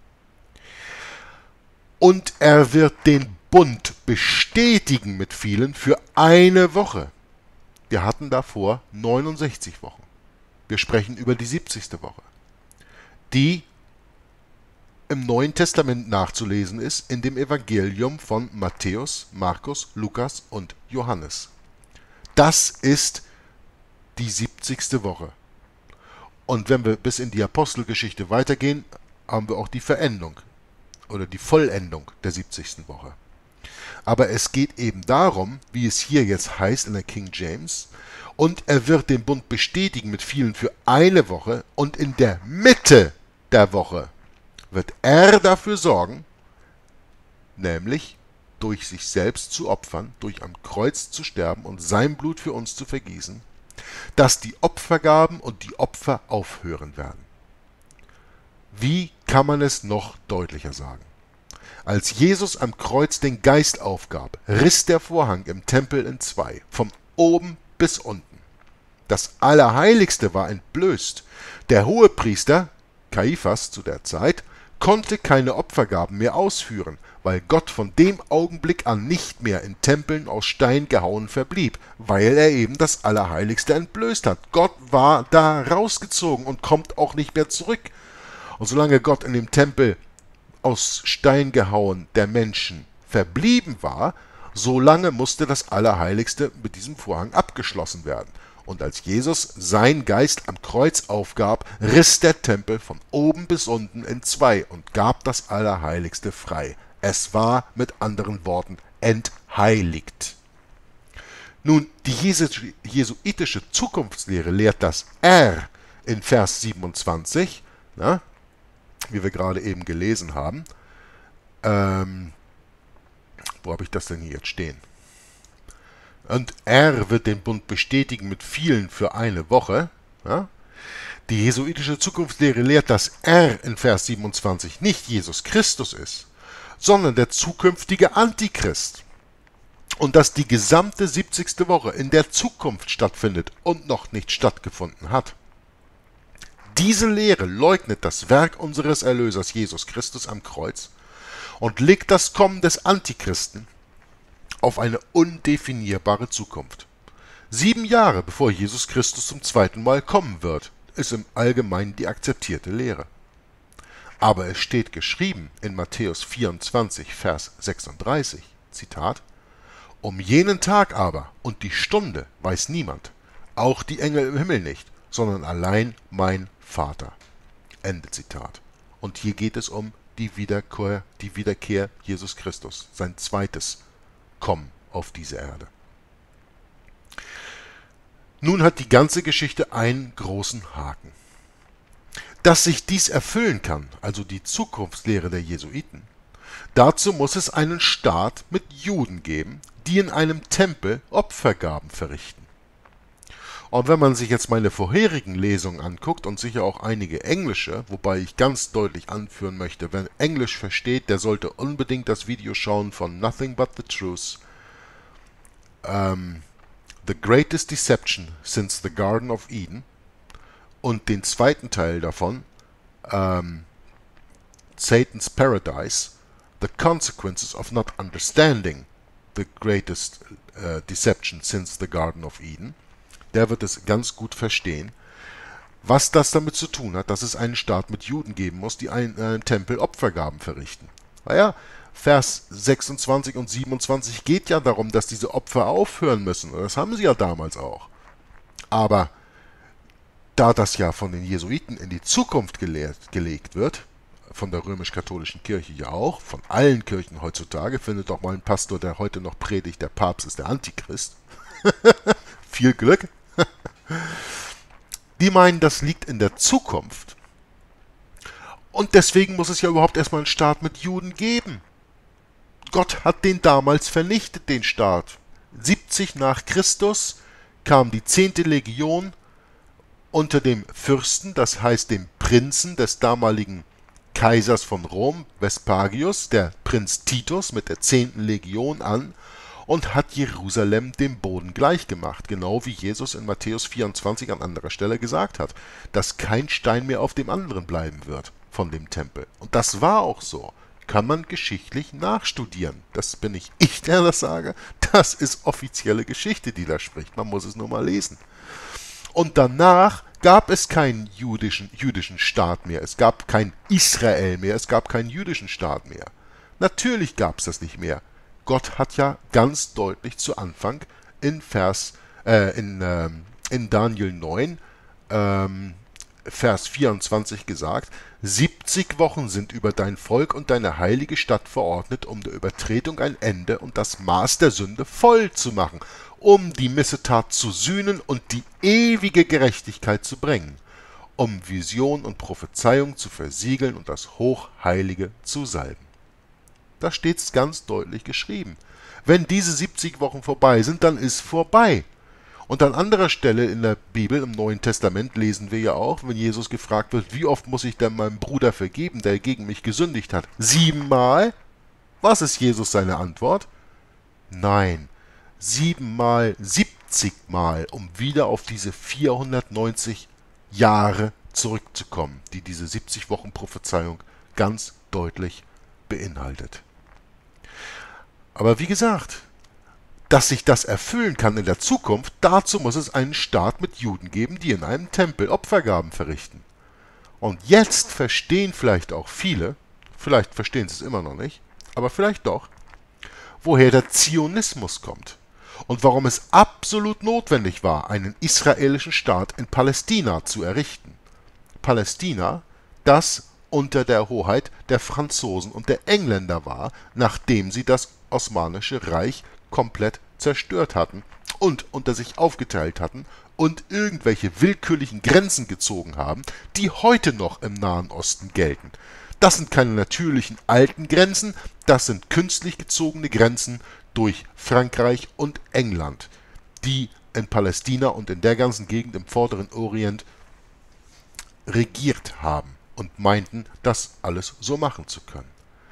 Und er wird den Bund bestätigen mit vielen für eine Woche. Wir hatten davor 69 Wochen. Wir sprechen über die 70. Woche, die im Neuen Testament nachzulesen ist in dem Evangelium von Matthäus, Markus, Lukas und Johannes. Das ist die 70. Woche. Und wenn wir bis in die Apostelgeschichte weitergehen, haben wir auch die Verendung oder die Vollendung der 70. Woche. Aber es geht eben darum, wie es hier jetzt heißt in der King James, und er wird den Bund bestätigen mit vielen für eine Woche, und in der Mitte der Woche wird er dafür sorgen, nämlich durch sich selbst zu opfern, durch am Kreuz zu sterben und sein Blut für uns zu vergießen, dass die Opfergaben und die Opfer aufhören werden. Wie kann man es noch deutlicher sagen? Als Jesus am Kreuz den Geist aufgab, riss der Vorhang im Tempel in zwei, von oben bis unten. Das Allerheiligste war entblößt. Der Hohepriester, Kaiphas zu der Zeit, konnte keine Opfergaben mehr ausführen, weil Gott von dem Augenblick an nicht mehr in Tempeln aus Stein gehauen verblieb, weil er eben das Allerheiligste entblößt hat. Gott war da rausgezogen und kommt auch nicht mehr zurück. Und solange Gott in dem Tempel aus Stein gehauen der Menschen verblieben war, solange musste das Allerheiligste mit diesem Vorhang abgeschlossen werden. Und als Jesus seinen Geist am Kreuz aufgab, riss der Tempel von oben bis unten in zwei und gab das Allerheiligste frei. Es war mit anderen Worten entheiligt. Nun, die jesuitische Zukunftslehre lehrt das R in Vers 27, wie wir gerade eben gelesen haben. Wo habe ich das denn hier jetzt stehen? Und er wird den Bund bestätigen mit vielen für eine Woche. Ja? Die jesuitische Zukunftslehre lehrt, dass er in Vers 27 nicht Jesus Christus ist, sondern der zukünftige Antichrist. Und dass die gesamte 70. Woche in der Zukunft stattfindet und noch nicht stattgefunden hat. Diese Lehre leugnet das Werk unseres Erlösers Jesus Christus am Kreuz und legt das Kommen des Antichristen auf eine undefinierbare Zukunft. 7 Jahre bevor Jesus Christus zum zweiten Mal kommen wird, ist im Allgemeinen die akzeptierte Lehre. Aber es steht geschrieben in Matthäus 24, Vers 36, Zitat: Um jenen Tag aber und die Stunde weiß niemand, auch die Engel im Himmel nicht, sondern allein mein Vater. Ende Zitat. Und hier geht es um die Wiederkehr Jesus Christus, sein zweites Kommen auf diese Erde. Nun hat die ganze Geschichte einen großen Haken. Dass sich dies erfüllen kann, also die Zukunftslehre der Jesuiten, dazu muss es einen Staat mit Juden geben, die in einem Tempel Opfergaben verrichten. Und wenn man sich jetzt meine vorherigen Lesungen anguckt und sicher auch einige englische, wobei ich ganz deutlich anführen möchte, wer Englisch versteht, der sollte unbedingt das Video schauen von Nothing But the Truth, The Greatest Deception Since the Garden of Eden, und den zweiten Teil davon, Satan's Paradise, The Consequences of Not Understanding the Greatest Deception Since the Garden of Eden. Der wird es ganz gut verstehen, was das damit zu tun hat, dass es einen Staat mit Juden geben muss, die einen Tempel Opfergaben verrichten. Naja, Vers 26 und 27 geht ja darum, dass diese Opfer aufhören müssen. Das haben sie ja damals auch. Aber da das ja von den Jesuiten in die Zukunft gelegt wird, von der römisch-katholischen Kirche ja auch, von allen Kirchen heutzutage. Findet doch mal einen Pastor, der heute noch predigt, der Papst ist der Antichrist. Viel Glück. Die meinen, das liegt in der Zukunft. Und deswegen muss es ja überhaupt erstmal einen Staat mit Juden geben. Gott hat den damals vernichtet, den Staat. 70 nach Christus kam die 10. Legion unter dem Fürsten, das heißt dem Prinzen des damaligen Kaisers von Rom, Vespasius, der Prinz Titus mit der 10. Legion an und hat Jerusalem dem Boden gleichgemacht, genau wie Jesus in Matthäus 24 an anderer Stelle gesagt hat, dass kein Stein mehr auf dem anderen bleiben wird von dem Tempel. Und das war auch so. Kann man geschichtlich nachstudieren. Das bin nicht ich, der das sage. Das ist offizielle Geschichte, die da spricht. Man muss es nur mal lesen. Und danach gab es keinen jüdischen Staat mehr. Es gab kein Israel mehr. Es gab keinen jüdischen Staat mehr. Natürlich gab es das nicht mehr. Gott hat ja ganz deutlich zu Anfang in Daniel 9, Vers 24 gesagt, 70 Wochen sind über dein Volk und deine heilige Stadt verordnet, um der Übertretung ein Ende und das Maß der Sünde voll zu machen, um die Missetat zu sühnen und die ewige Gerechtigkeit zu bringen, um Vision und Prophezeiung zu versiegeln und das Hochheilige zu salben. Da steht's ganz deutlich geschrieben. Wenn diese 70 Wochen vorbei sind, dann ist vorbei. Und an anderer Stelle in der Bibel, im Neuen Testament, lesen wir ja auch, wenn Jesus gefragt wird, wie oft muss ich denn meinem Bruder vergeben, der gegen mich gesündigt hat? 7-mal? Was ist Jesus seine Antwort? Nein, 7-mal, 70-mal, um wieder auf diese 490 Jahre zurückzukommen, die diese 70 Wochen Prophezeiung ganz deutlich beinhaltet. Aber wie gesagt, dass sich das erfüllen kann in der Zukunft, dazu muss es einen Staat mit Juden geben, die in einem Tempel Opfergaben verrichten. Und jetzt verstehen vielleicht auch viele, vielleicht verstehen sie es immer noch nicht, aber vielleicht doch, woher der Zionismus kommt und warum es absolut notwendig war, einen israelischen Staat in Palästina zu errichten. Palästina, das unter der Hoheit der Franzosen und der Engländer war, nachdem sie das Osmanische Reich komplett zerstört hatten und unter sich aufgeteilt hatten und irgendwelche willkürlichen Grenzen gezogen haben, die heute noch im Nahen Osten gelten. Das sind keine natürlichen alten Grenzen, das sind künstlich gezogene Grenzen durch Frankreich und England, die in Palästina und in der ganzen Gegend im Vorderen Orient regiert haben und meinten, das alles so machen zu können.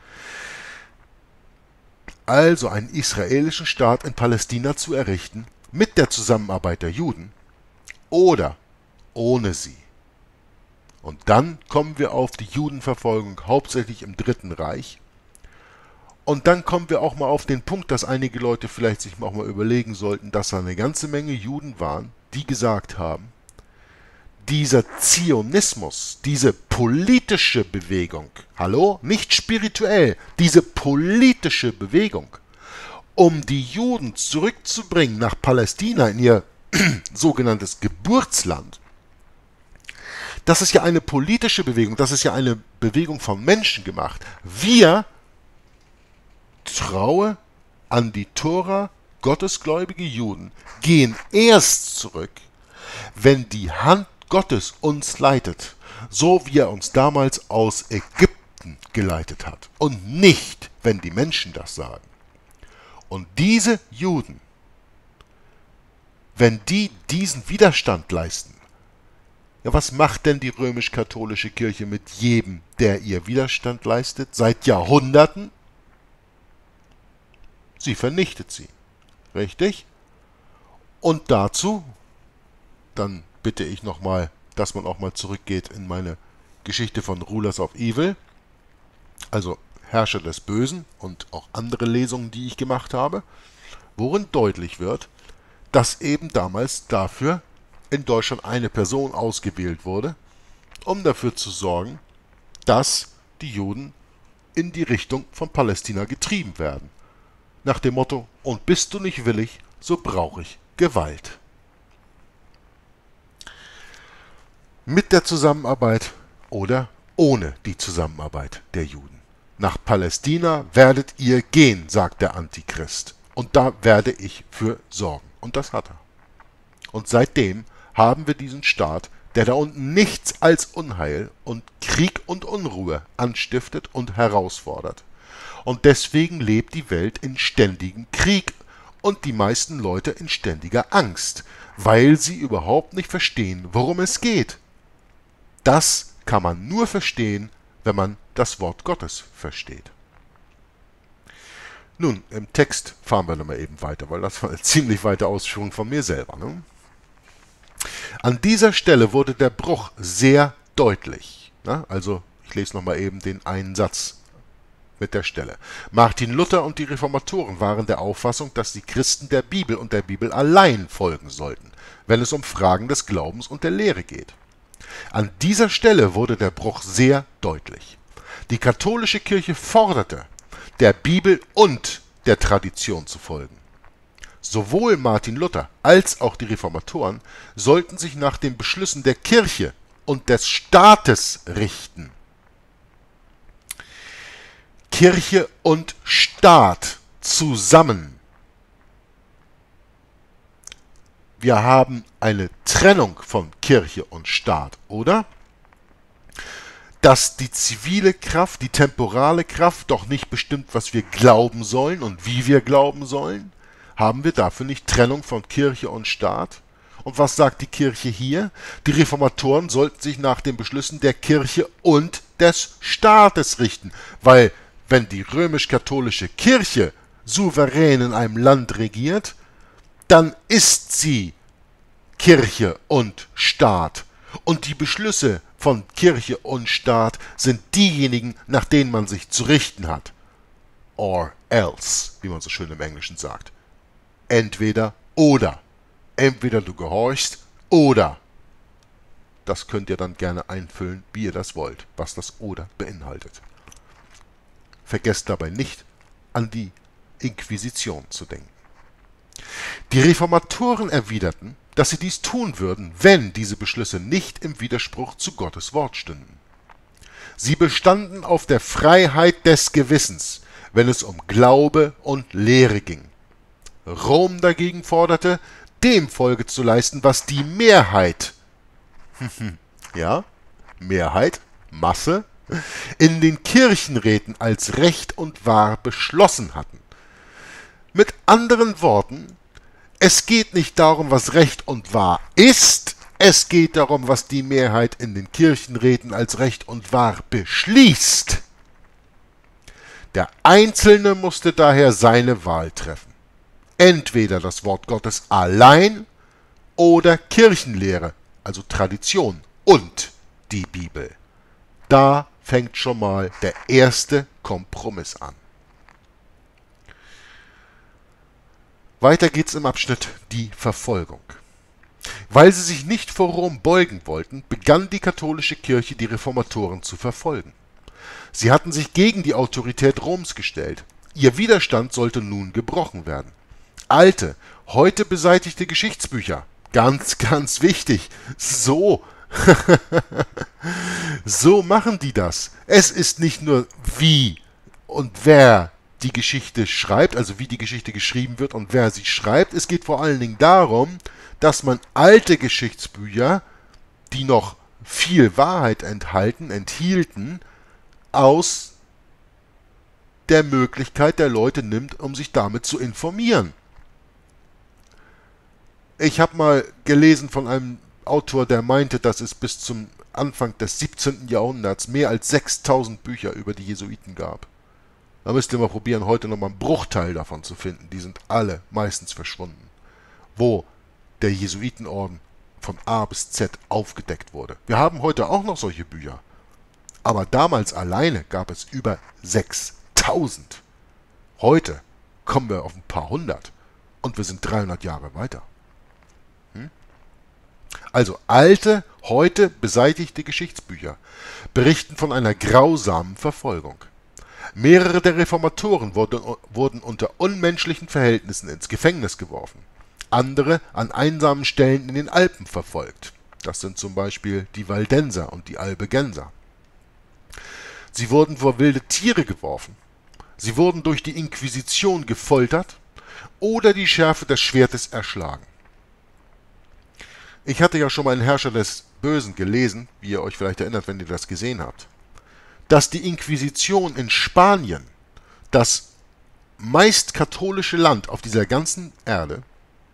Also einen israelischen Staat in Palästina zu errichten, mit der Zusammenarbeit der Juden oder ohne sie. Und dann kommen wir auf die Judenverfolgung hauptsächlich im Dritten Reich. Und dann kommen wir auch mal auf den Punkt, dass einige Leute vielleicht sich auch mal überlegen sollten, dass da eine ganze Menge Juden waren, die gesagt haben, dieser Zionismus, diese politische Bewegung, hallo, nicht spirituell, diese politische Bewegung, um die Juden zurückzubringen nach Palästina in ihr sogenanntes Geburtsland, das ist ja eine politische Bewegung, das ist ja eine Bewegung von Menschen gemacht. Wir traue an die Tora, gottesgläubige Juden gehen erst zurück, wenn die Hand Gottes uns leitet, so wie er uns damals aus Ägypten geleitet hat und nicht, wenn die Menschen das sagen. Und diese Juden, wenn die diesen Widerstand leisten, ja, was macht denn die römisch-katholische Kirche mit jedem, der ihr Widerstand leistet, seit Jahrhunderten? Sie vernichtet sie. Richtig? Und dazu, dann bitte ich nochmal, dass man auch mal zurückgeht in meine Geschichte von Rulers of Evil, also Herrscher des Bösen und auch andere Lesungen, die ich gemacht habe, worin deutlich wird, dass eben damals dafür in Deutschland eine Person ausgewählt wurde, um dafür zu sorgen, dass die Juden in die Richtung von Palästina getrieben werden. Nach dem Motto, und bist du nicht willig, so brauche ich Gewalt. Mit der Zusammenarbeit oder ohne die Zusammenarbeit der Juden. Nach Palästina werdet ihr gehen, sagt der Antichrist. Und da werde ich für sorgen. Und das hat er. Und seitdem haben wir diesen Staat, der da unten nichts als Unheil und Krieg und Unruhe anstiftet und herausfordert. Und deswegen lebt die Welt in ständigem Krieg und die meisten Leute in ständiger Angst, weil sie überhaupt nicht verstehen, worum es geht. Das kann man nur verstehen, wenn man das Wort Gottes versteht. Nun, im Text fahren wir nochmal eben weiter, weil das war eine ziemlich weite Ausführung von mir selber. Ne? An dieser Stelle wurde der Bruch sehr deutlich. Ne? Also, ich lese nochmal eben den einen Satz mit der Stelle. Martin Luther und die Reformatoren waren der Auffassung, dass die Christen der Bibel und der Bibel allein folgen sollten, wenn es um Fragen des Glaubens und der Lehre geht. An dieser Stelle wurde der Bruch sehr deutlich. Die katholische Kirche forderte, der Bibel und der Tradition zu folgen. Sowohl Martin Luther als auch die Reformatoren sollten sich nach den Beschlüssen der Kirche und des Staates richten. Kirche und Staat zusammen. Wir haben eine Trennung von Kirche und Staat, oder? Dass die zivile Kraft, die temporale Kraft doch nicht bestimmt, was wir glauben sollen und wie wir glauben sollen? Haben wir dafür nicht Trennung von Kirche und Staat? Und was sagt die Kirche hier? Die Reformatoren sollten sich nach den Beschlüssen der Kirche und des Staates richten, weil wenn die römisch-katholische Kirche souverän in einem Land regiert, dann ist sie Kirche und Staat. Und die Beschlüsse von Kirche und Staat sind diejenigen, nach denen man sich zu richten hat. Or else, wie man so schön im Englischen sagt. Entweder oder. Entweder du gehorchst oder. Das könnt ihr dann gerne einfüllen, wie ihr das wollt, was das oder beinhaltet. Vergesst dabei nicht, an die Inquisition zu denken. Die Reformatoren erwiderten, dass sie dies tun würden, wenn diese Beschlüsse nicht im Widerspruch zu Gottes Wort stünden. Sie bestanden auf der Freiheit des Gewissens, wenn es um Glaube und Lehre ging. Rom dagegen forderte, dem Folge zu leisten, was die Mehrheit, ja, Mehrheit, Masse, in den Kirchenräten als Recht und wahr beschlossen hatten. Mit anderen Worten, es geht nicht darum, was Recht und wahr ist, es geht darum, was die Mehrheit in den Kirchenräten als Recht und wahr beschließt. Der Einzelne musste daher seine Wahl treffen. Entweder das Wort Gottes allein oder Kirchenlehre, also Tradition und die Bibel. Da fängt schon mal der erste Kompromiss an. Weiter geht's im Abschnitt die Verfolgung. Weil sie sich nicht vor Rom beugen wollten, begann die katholische Kirche die Reformatoren zu verfolgen. Sie hatten sich gegen die Autorität Roms gestellt. Ihr Widerstand sollte nun gebrochen werden. Alte, heute beseitigte Geschichtsbücher, ganz, ganz wichtig, so machen die das. Es ist nicht nur wie und wer die Geschichte schreibt, also wie die Geschichte geschrieben wird und wer sie schreibt. Es geht vor allen Dingen darum, dass man alte Geschichtsbücher, die noch viel Wahrheit enthielten, aus der Möglichkeit der Leute nimmt, um sich damit zu informieren. Ich habe mal gelesen von einem Autor, der meinte, dass es bis zum Anfang des 17. Jahrhunderts mehr als 6000 Bücher über die Jesuiten gab. Da müsst ihr mal probieren, heute nochmal einen Bruchteil davon zu finden. Die sind alle meistens verschwunden. Wo der Jesuitenorden von A bis Z aufgedeckt wurde. Wir haben heute auch noch solche Bücher. Aber damals alleine gab es über 6000. Heute kommen wir auf ein paar hundert. Und wir sind 300 Jahre weiter. Also alte, heute beseitigte Geschichtsbücher berichten von einer grausamen Verfolgung. Mehrere der Reformatoren wurden unter unmenschlichen Verhältnissen ins Gefängnis geworfen. Andere an einsamen Stellen in den Alpen verfolgt. Das sind zum Beispiel die Waldenser und die Albigenser. Sie wurden vor wilde Tiere geworfen. Sie wurden durch die Inquisition gefoltert oder die Schärfe des Schwertes erschlagen. Ich hatte ja schon mal einen Herrscher des Bösen gelesen, wie ihr euch vielleicht erinnert, wenn ihr das gesehen habt, dass die Inquisition in Spanien, das meist katholische Land auf dieser ganzen Erde,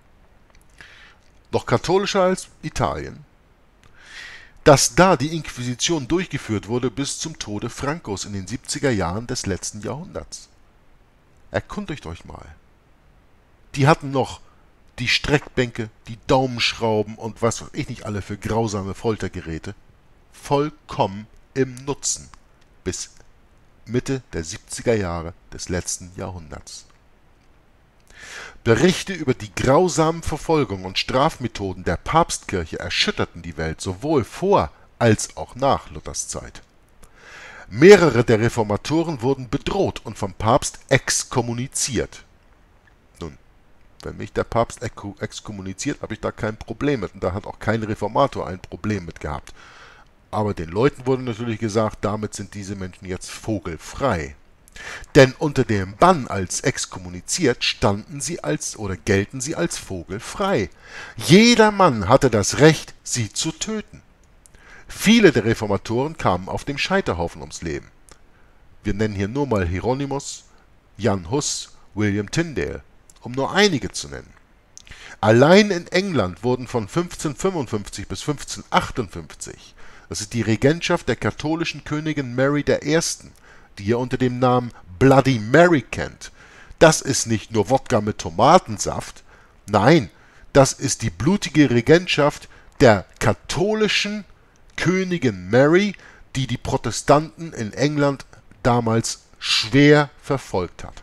noch katholischer als Italien, dass da die Inquisition durchgeführt wurde bis zum Tode Francos in den 70er Jahren des letzten Jahrhunderts. Erkundigt euch mal. Die hatten noch die Streckbänke, die Daumenschrauben und was weiß ich nicht alle für grausame Foltergeräte vollkommen im Nutzen bis Mitte der 70er Jahre des letzten Jahrhunderts. Berichte über die grausamen Verfolgungen und Strafmethoden der Papstkirche erschütterten die Welt sowohl vor als auch nach Luthers Zeit. Mehrere der Reformatoren wurden bedroht und vom Papst exkommuniziert. Nun, wenn mich der Papst exkommuniziert, habe ich da kein Problem mit und da hat auch kein Reformator ein Problem mit gehabt. Aber den Leuten wurde natürlich gesagt, damit sind diese Menschen jetzt vogelfrei. Denn unter dem Bann als exkommuniziert standen sie als oder gelten sie als vogelfrei. Jeder Mann hatte das Recht, sie zu töten. Viele der Reformatoren kamen auf dem Scheiterhaufen ums Leben. Wir nennen hier nur mal Hieronymus, Jan Hus, William Tyndale, um nur einige zu nennen. Allein in England wurden von 1555 bis 1558, das ist die Regentschaft der katholischen Königin Mary I., die ihr unter dem Namen Bloody Mary kennt. Das ist nicht nur Wodka mit Tomatensaft, nein, das ist die blutige Regentschaft der katholischen Königin Mary, die die Protestanten in England damals schwer verfolgt hat.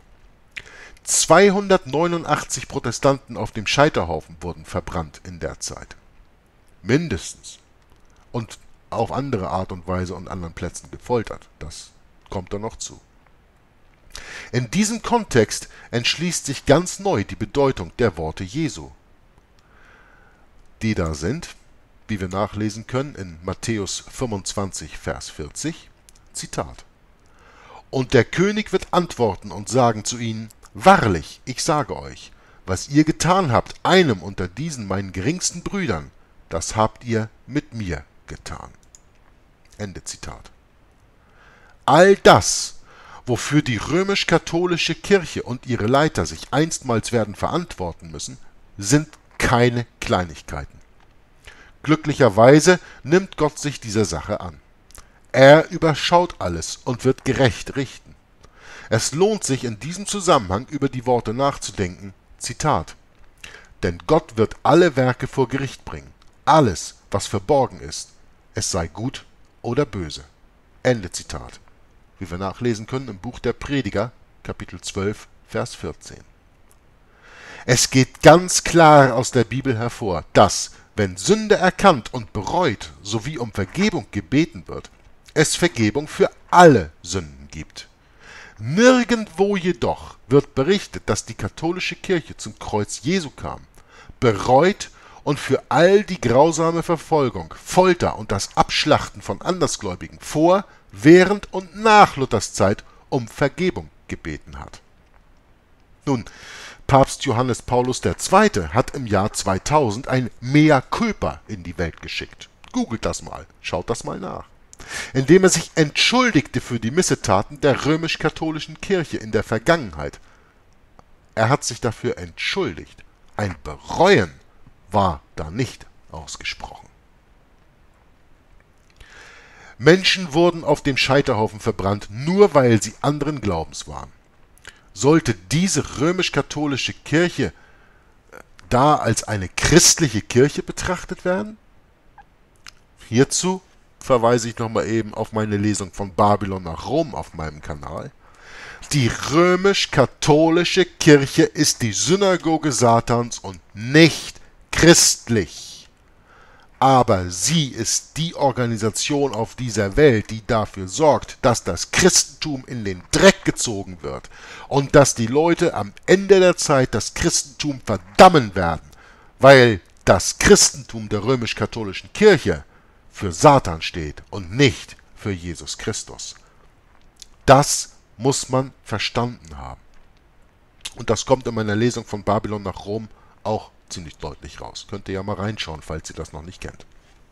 289 Protestanten auf dem Scheiterhaufen wurden verbrannt in der Zeit. Mindestens. Und auf andere Art und Weise und anderen Plätzen gefoltert. Das kommt da noch zu. In diesem Kontext entschließt sich ganz neu die Bedeutung der Worte Jesu. Die da sind, wie wir nachlesen können in Matthäus 25, Vers 40, Zitat: Und der König wird antworten und sagen zu ihnen: Wahrlich, ich sage euch, was ihr getan habt einem unter diesen meinen geringsten Brüdern, das habt ihr mit mir getan. Ende Zitat. All das, wofür die römisch-katholische Kirche und ihre Leiter sich einstmals werden verantworten müssen, sind keine Kleinigkeiten. Glücklicherweise nimmt Gott sich dieser Sache an. Er überschaut alles und wird gerecht richten. Es lohnt sich in diesem Zusammenhang über die Worte nachzudenken, Zitat: Denn Gott wird alle Werke vor Gericht bringen, alles, was verborgen ist, es sei gut oder böse. Ende Zitat. Wie wir nachlesen können im Buch der Prediger, Kapitel 12, Vers 14. Es geht ganz klar aus der Bibel hervor, dass, wenn Sünde erkannt und bereut sowie um Vergebung gebeten wird, es Vergebung für alle Sünden gibt. Nirgendwo jedoch wird berichtet, dass die katholische Kirche zum Kreuz Jesu kam, bereut und für all die grausame Verfolgung, Folter und das Abschlachten von Andersgläubigen vor, während und nach Luthers Zeit um Vergebung gebeten hat. Nun, Papst Johannes Paulus II. Hat im Jahr 2000 ein Mea culpa in die Welt geschickt. Googelt das mal, schaut das mal nach. Indem er sich entschuldigte für die Missetaten der römisch-katholischen Kirche in der Vergangenheit. Er hat sich dafür entschuldigt. Ein Bereuen war da nicht ausgesprochen. Menschen wurden auf dem Scheiterhaufen verbrannt, nur weil sie anderen Glaubens waren. Sollte diese römisch-katholische Kirche da als eine christliche Kirche betrachtet werden? Hierzu verweise ich nochmal eben auf meine Lesung von Babylon nach Rom auf meinem Kanal. Die römisch-katholische Kirche ist die Synagoge Satans und nicht christlich. Aber sie ist die Organisation auf dieser Welt, die dafür sorgt, dass das Christentum in den Dreck gezogen wird und dass die Leute am Ende der Zeit das Christentum verdammen werden, weil das Christentum der römisch-katholischen Kirche für Satan steht und nicht für Jesus Christus. Das muss man verstanden haben. Und das kommt in meiner Lesung von Babylon nach Rom auch ziemlich deutlich raus. Könnt ihr ja mal reinschauen, falls ihr das noch nicht kennt.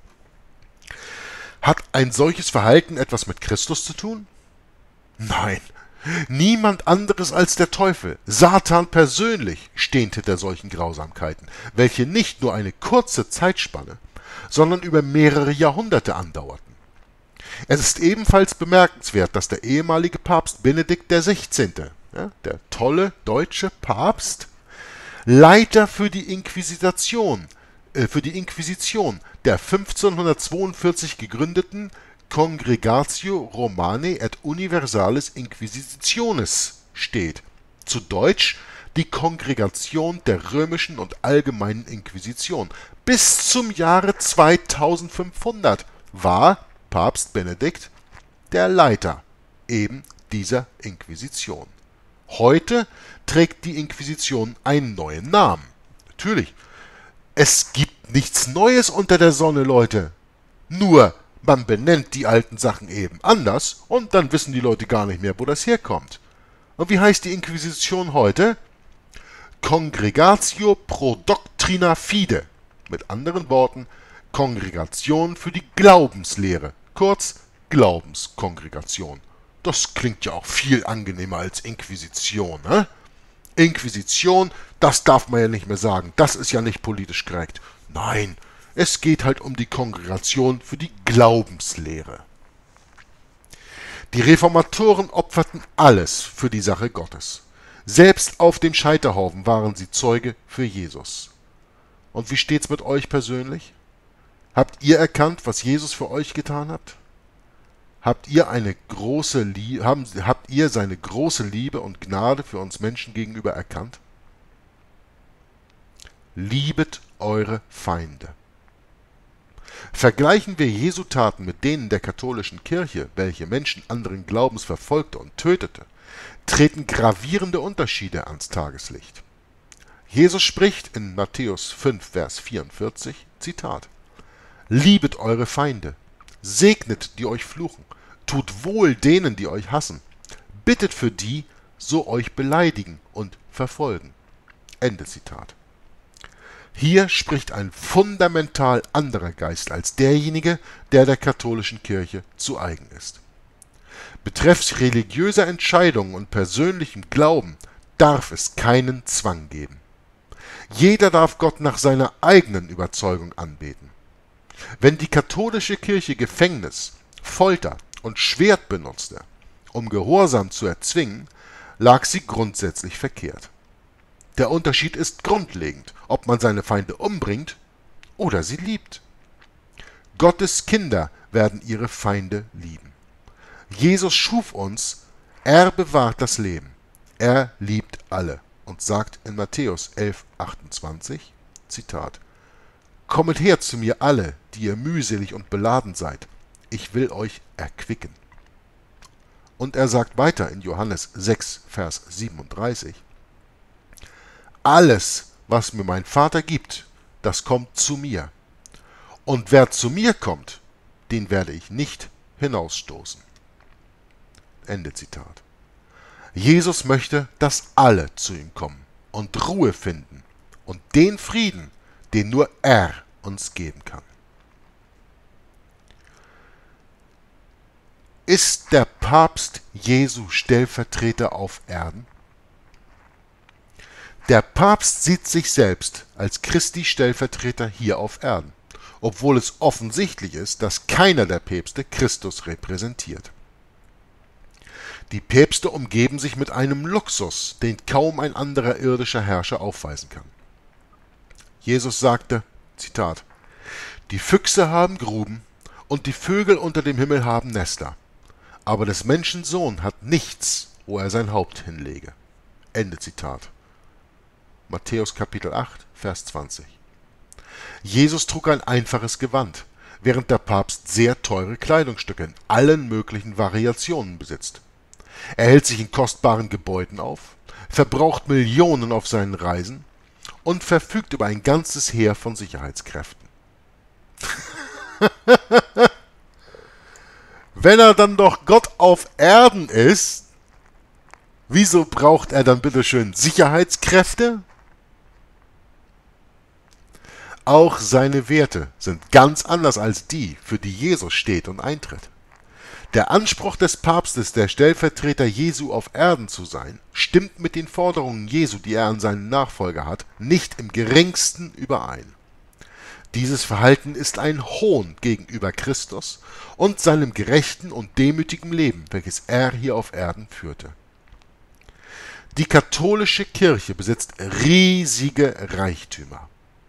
Hat ein solches Verhalten etwas mit Christus zu tun? Nein, niemand anderes als der Teufel, Satan persönlich, steht hinter solchen Grausamkeiten, welche nicht nur eine kurze Zeitspanne, sondern über mehrere Jahrhunderte andauerten. Es ist ebenfalls bemerkenswert, dass der ehemalige Papst Benedikt XVI., ja, der tolle deutsche Papst, Leiter für die Inquisition der 1542 gegründeten Congregatio Romanae et Universalis Inquisitionis steht. Zu Deutsch die Kongregation der römischen und allgemeinen Inquisition. Bis zum Jahre 2500 war Papst Benedikt der Leiter eben dieser Inquisition. Heute trägt die Inquisition einen neuen Namen. Natürlich, es gibt nichts Neues unter der Sonne, Leute. Nur, man benennt die alten Sachen eben anders und dann wissen die Leute gar nicht mehr, wo das herkommt. Und wie heißt die Inquisition heute? Congregatio pro Doctrina Fide. Mit anderen Worten, Kongregation für die Glaubenslehre. Kurz, Glaubenskongregation. Das klingt ja auch viel angenehmer als Inquisition, ne? Inquisition, das darf man ja nicht mehr sagen. Das ist ja nicht politisch korrekt. Nein, es geht halt um die Kongregation für die Glaubenslehre. Die Reformatoren opferten alles für die Sache Gottes. Selbst auf dem Scheiterhaufen waren sie Zeuge für Jesus. Und wie steht's mit euch persönlich? Habt ihr erkannt, was Jesus für euch getan hat? Habt ihr seine große Liebe und Gnade für uns Menschen gegenüber erkannt? Liebet eure Feinde. Vergleichen wir Jesu Taten mit denen der katholischen Kirche, welche Menschen anderen Glaubens verfolgte und tötete, treten gravierende Unterschiede ans Tageslicht. Jesus spricht in Matthäus 5, Vers 44, Zitat: Liebet eure Feinde, segnet, die euch fluchen, tut wohl denen, die euch hassen, bittet für die, so euch beleidigen und verfolgen. Ende Zitat. Hier spricht ein fundamental anderer Geist als derjenige, der der katholischen Kirche zu eigen ist. Betreffs religiöser Entscheidungen und persönlichem Glauben darf es keinen Zwang geben. Jeder darf Gott nach seiner eigenen Überzeugung anbeten. Wenn die katholische Kirche Gefängnis, Folter und Schwert benutzte, um Gehorsam zu erzwingen, lag sie grundsätzlich verkehrt. Der Unterschied ist grundlegend, ob man seine Feinde umbringt oder sie liebt. Gottes Kinder werden ihre Feinde lieben. Jesus schuf uns, er bewahrt das Leben, er liebt alle und sagt in Matthäus 11, 28, Zitat: Kommet her zu mir alle, die ihr mühselig und beladen seid, ich will euch erquicken. Und er sagt weiter in Johannes 6, Vers 37, Alles, was mir mein Vater gibt, das kommt zu mir. Und wer zu mir kommt, den werde ich nicht hinausstoßen. Ende Zitat. Jesus möchte, dass alle zu ihm kommen und Ruhe finden und den Frieden, den nur er uns geben kann. Ist der Papst Jesu Stellvertreter auf Erden? Der Papst sieht sich selbst als Christi Stellvertreter hier auf Erden, obwohl es offensichtlich ist, dass keiner der Päpste Christus repräsentiert. Die Päpste umgeben sich mit einem Luxus, den kaum ein anderer irdischer Herrscher aufweisen kann. Jesus sagte, Zitat: Die Füchse haben Gruben und die Vögel unter dem Himmel haben Nester, aber des Menschen Sohn hat nichts, wo er sein Haupt hinlege. Ende Zitat. Matthäus Kapitel 8, Vers 20. Jesus trug ein einfaches Gewand, während der Papst sehr teure Kleidungsstücke in allen möglichen Variationen besitzt. Er hält sich in kostbaren Gebäuden auf, verbraucht Millionen auf seinen Reisen und verfügt über ein ganzes Heer von Sicherheitskräften. Wenn er dann doch Gott auf Erden ist, wieso braucht er dann bitteschön Sicherheitskräfte? Auch seine Werte sind ganz anders als die, für die Jesus steht und eintritt. Der Anspruch des Papstes, der Stellvertreter Jesu auf Erden zu sein, stimmt mit den Forderungen Jesu, die er an seinen Nachfolger hat, nicht im geringsten überein. Dieses Verhalten ist ein Hohn gegenüber Christus und seinem gerechten und demütigen Leben, welches er hier auf Erden führte. Die katholische Kirche besitzt riesige Reichtümer.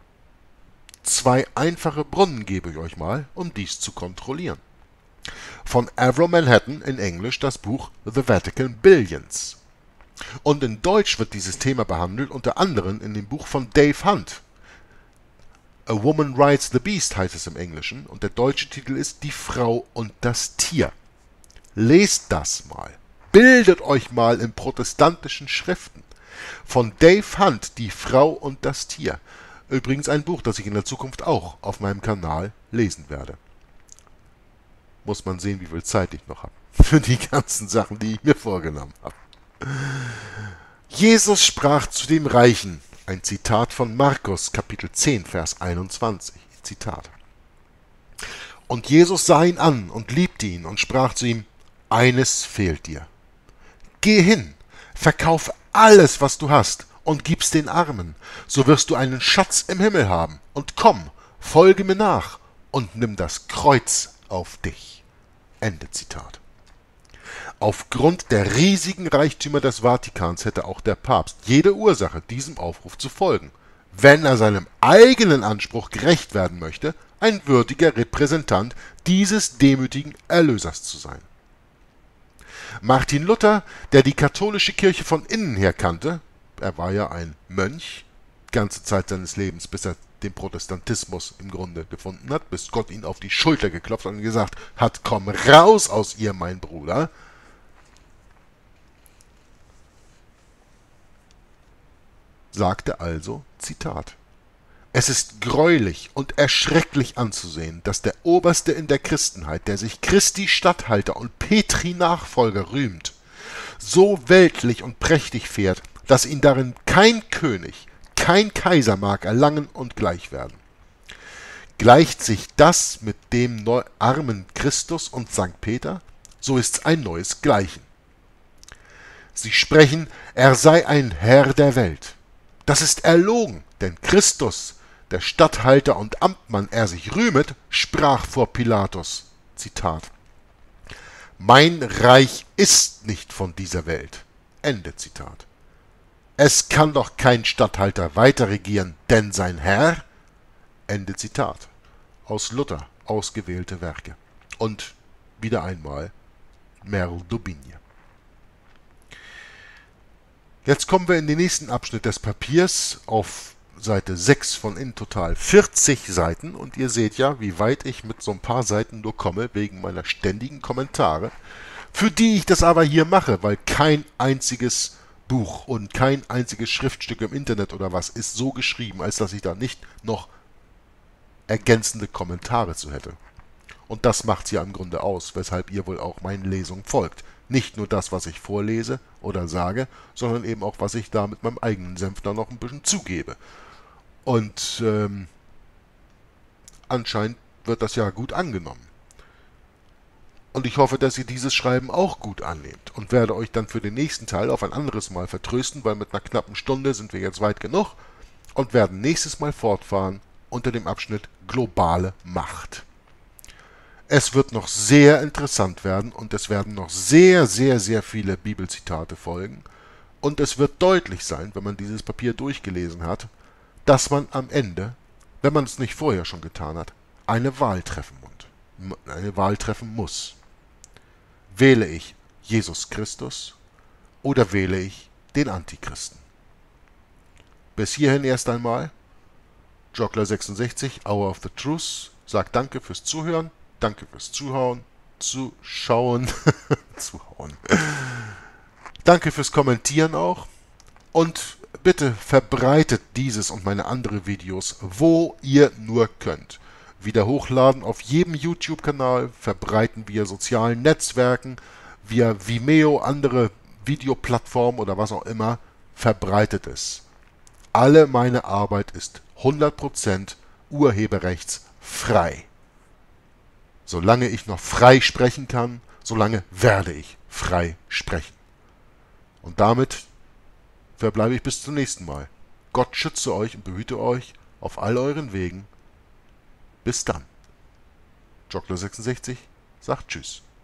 2 einfache Brunnen gebe ich euch mal, um dies zu kontrollieren. Von Avro Manhattan in Englisch das Buch The Vatican Billions. Und in Deutsch wird dieses Thema behandelt, unter anderem in dem Buch von Dave Hunt. A Woman Rides the Beast heißt es im Englischen und der deutsche Titel ist Die Frau und das Tier. Lest das mal. Bildet euch mal in protestantischen Schriften. Von Dave Hunt, Die Frau und das Tier. Übrigens ein Buch, das ich in der Zukunft auch auf meinem Kanal lesen werde. Muss man sehen, wie viel Zeit ich noch habe. Für die ganzen Sachen, die ich mir vorgenommen habe. Jesus sprach zu dem Reichen. Ein Zitat von Markus, Kapitel 10, Vers 21. Zitat. Und Jesus sah ihn an und liebte ihn und sprach zu ihm, eines fehlt dir. Geh hin, verkaufe alles, was du hast, und gib's den Armen, so wirst du einen Schatz im Himmel haben. Und komm, folge mir nach und nimm das Kreuz auf dich. Ende Zitat. Aufgrund der riesigen Reichtümer des Vatikans hätte auch der Papst jede Ursache, diesem Aufruf zu folgen, wenn er seinem eigenen Anspruch gerecht werden möchte, ein würdiger Repräsentant dieses demütigen Erlösers zu sein. Martin Luther, der die katholische Kirche von innen her kannte, er war ja ein Mönch, ganze Zeit seines Lebens, bis er den Protestantismus im Grunde gefunden hat, bis Gott ihn auf die Schulter geklopft und gesagt hat, komm raus aus ihr, mein Bruder. Sagte also, Zitat, es ist greulich und erschrecklich anzusehen, dass der Oberste in der Christenheit, der sich Christi Statthalter und Petri Nachfolger rühmt, so weltlich und prächtig fährt, dass ihn darin kein König, kein Kaiser mag erlangen und gleich werden. Gleicht sich das mit dem armen Christus und St. Peter, so ist's ein neues Gleichen. Sie sprechen, er sei ein Herr der Welt. Das ist erlogen, denn Christus, der Statthalter und Amtmann, er sich rühmet, sprach vor Pilatus, Zitat, mein Reich ist nicht von dieser Welt. Ende Zitat. Es kann doch kein Statthalter weiter regieren, denn sein Herr? Ende Zitat. Aus Luther, ausgewählte Werke. Und wieder einmal Merle d'Aubigne. Jetzt kommen wir in den nächsten Abschnitt des Papiers auf Seite 6 von in total 40 Seiten und ihr seht ja, wie weit ich mit so ein paar Seiten nur komme, wegen meiner ständigen Kommentare, für die ich das aber hier mache, weil kein einziges Buch und kein einziges Schriftstück im Internet oder was ist so geschrieben, als dass ich da nicht noch ergänzende Kommentare zu hätte. Und das macht's ja im Grunde aus, weshalb ihr wohl auch meinen Lesungen folgt. Nicht nur das, was ich vorlese oder sage, sondern eben auch, was ich da mit meinem eigenen Senf da noch ein bisschen zugebe. Und anscheinend wird das ja gut angenommen. Und ich hoffe, dass ihr dieses Schreiben auch gut annehmt und werde euch dann für den nächsten Teil auf ein anderes Mal vertrösten, weil mit einer knappen Stunde sind wir jetzt weit genug und werden nächstes Mal fortfahren unter dem Abschnitt Globale Macht. Es wird noch sehr interessant werden und es werden noch sehr, sehr, sehr viele Bibelzitate folgen und es wird deutlich sein, wenn man dieses Papier durchgelesen hat, dass man am Ende, wenn man es nicht vorher schon getan hat, eine Wahl treffen muss. Wähle ich Jesus Christus oder wähle ich den Antichristen? Bis hierhin erst einmal. Joggler66, Hour of the Truth, sagt danke fürs Zuhören, danke fürs Zuschauen. Danke fürs Kommentieren auch und bitte verbreitet dieses und meine anderen Videos, wo ihr nur könnt. wieder hochladen auf jedem YouTube-Kanal, verbreiten via sozialen Netzwerken, via Vimeo, andere Videoplattformen oder was auch immer, verbreitet es. Alle meine Arbeit ist 100% urheberrechtsfrei. Solange ich noch frei sprechen kann, solange werde ich frei sprechen. Und damit verbleibe ich bis zum nächsten Mal. Gott schütze euch und behüte euch auf all euren Wegen. Bis dann. Jockler66 sagt Tschüss.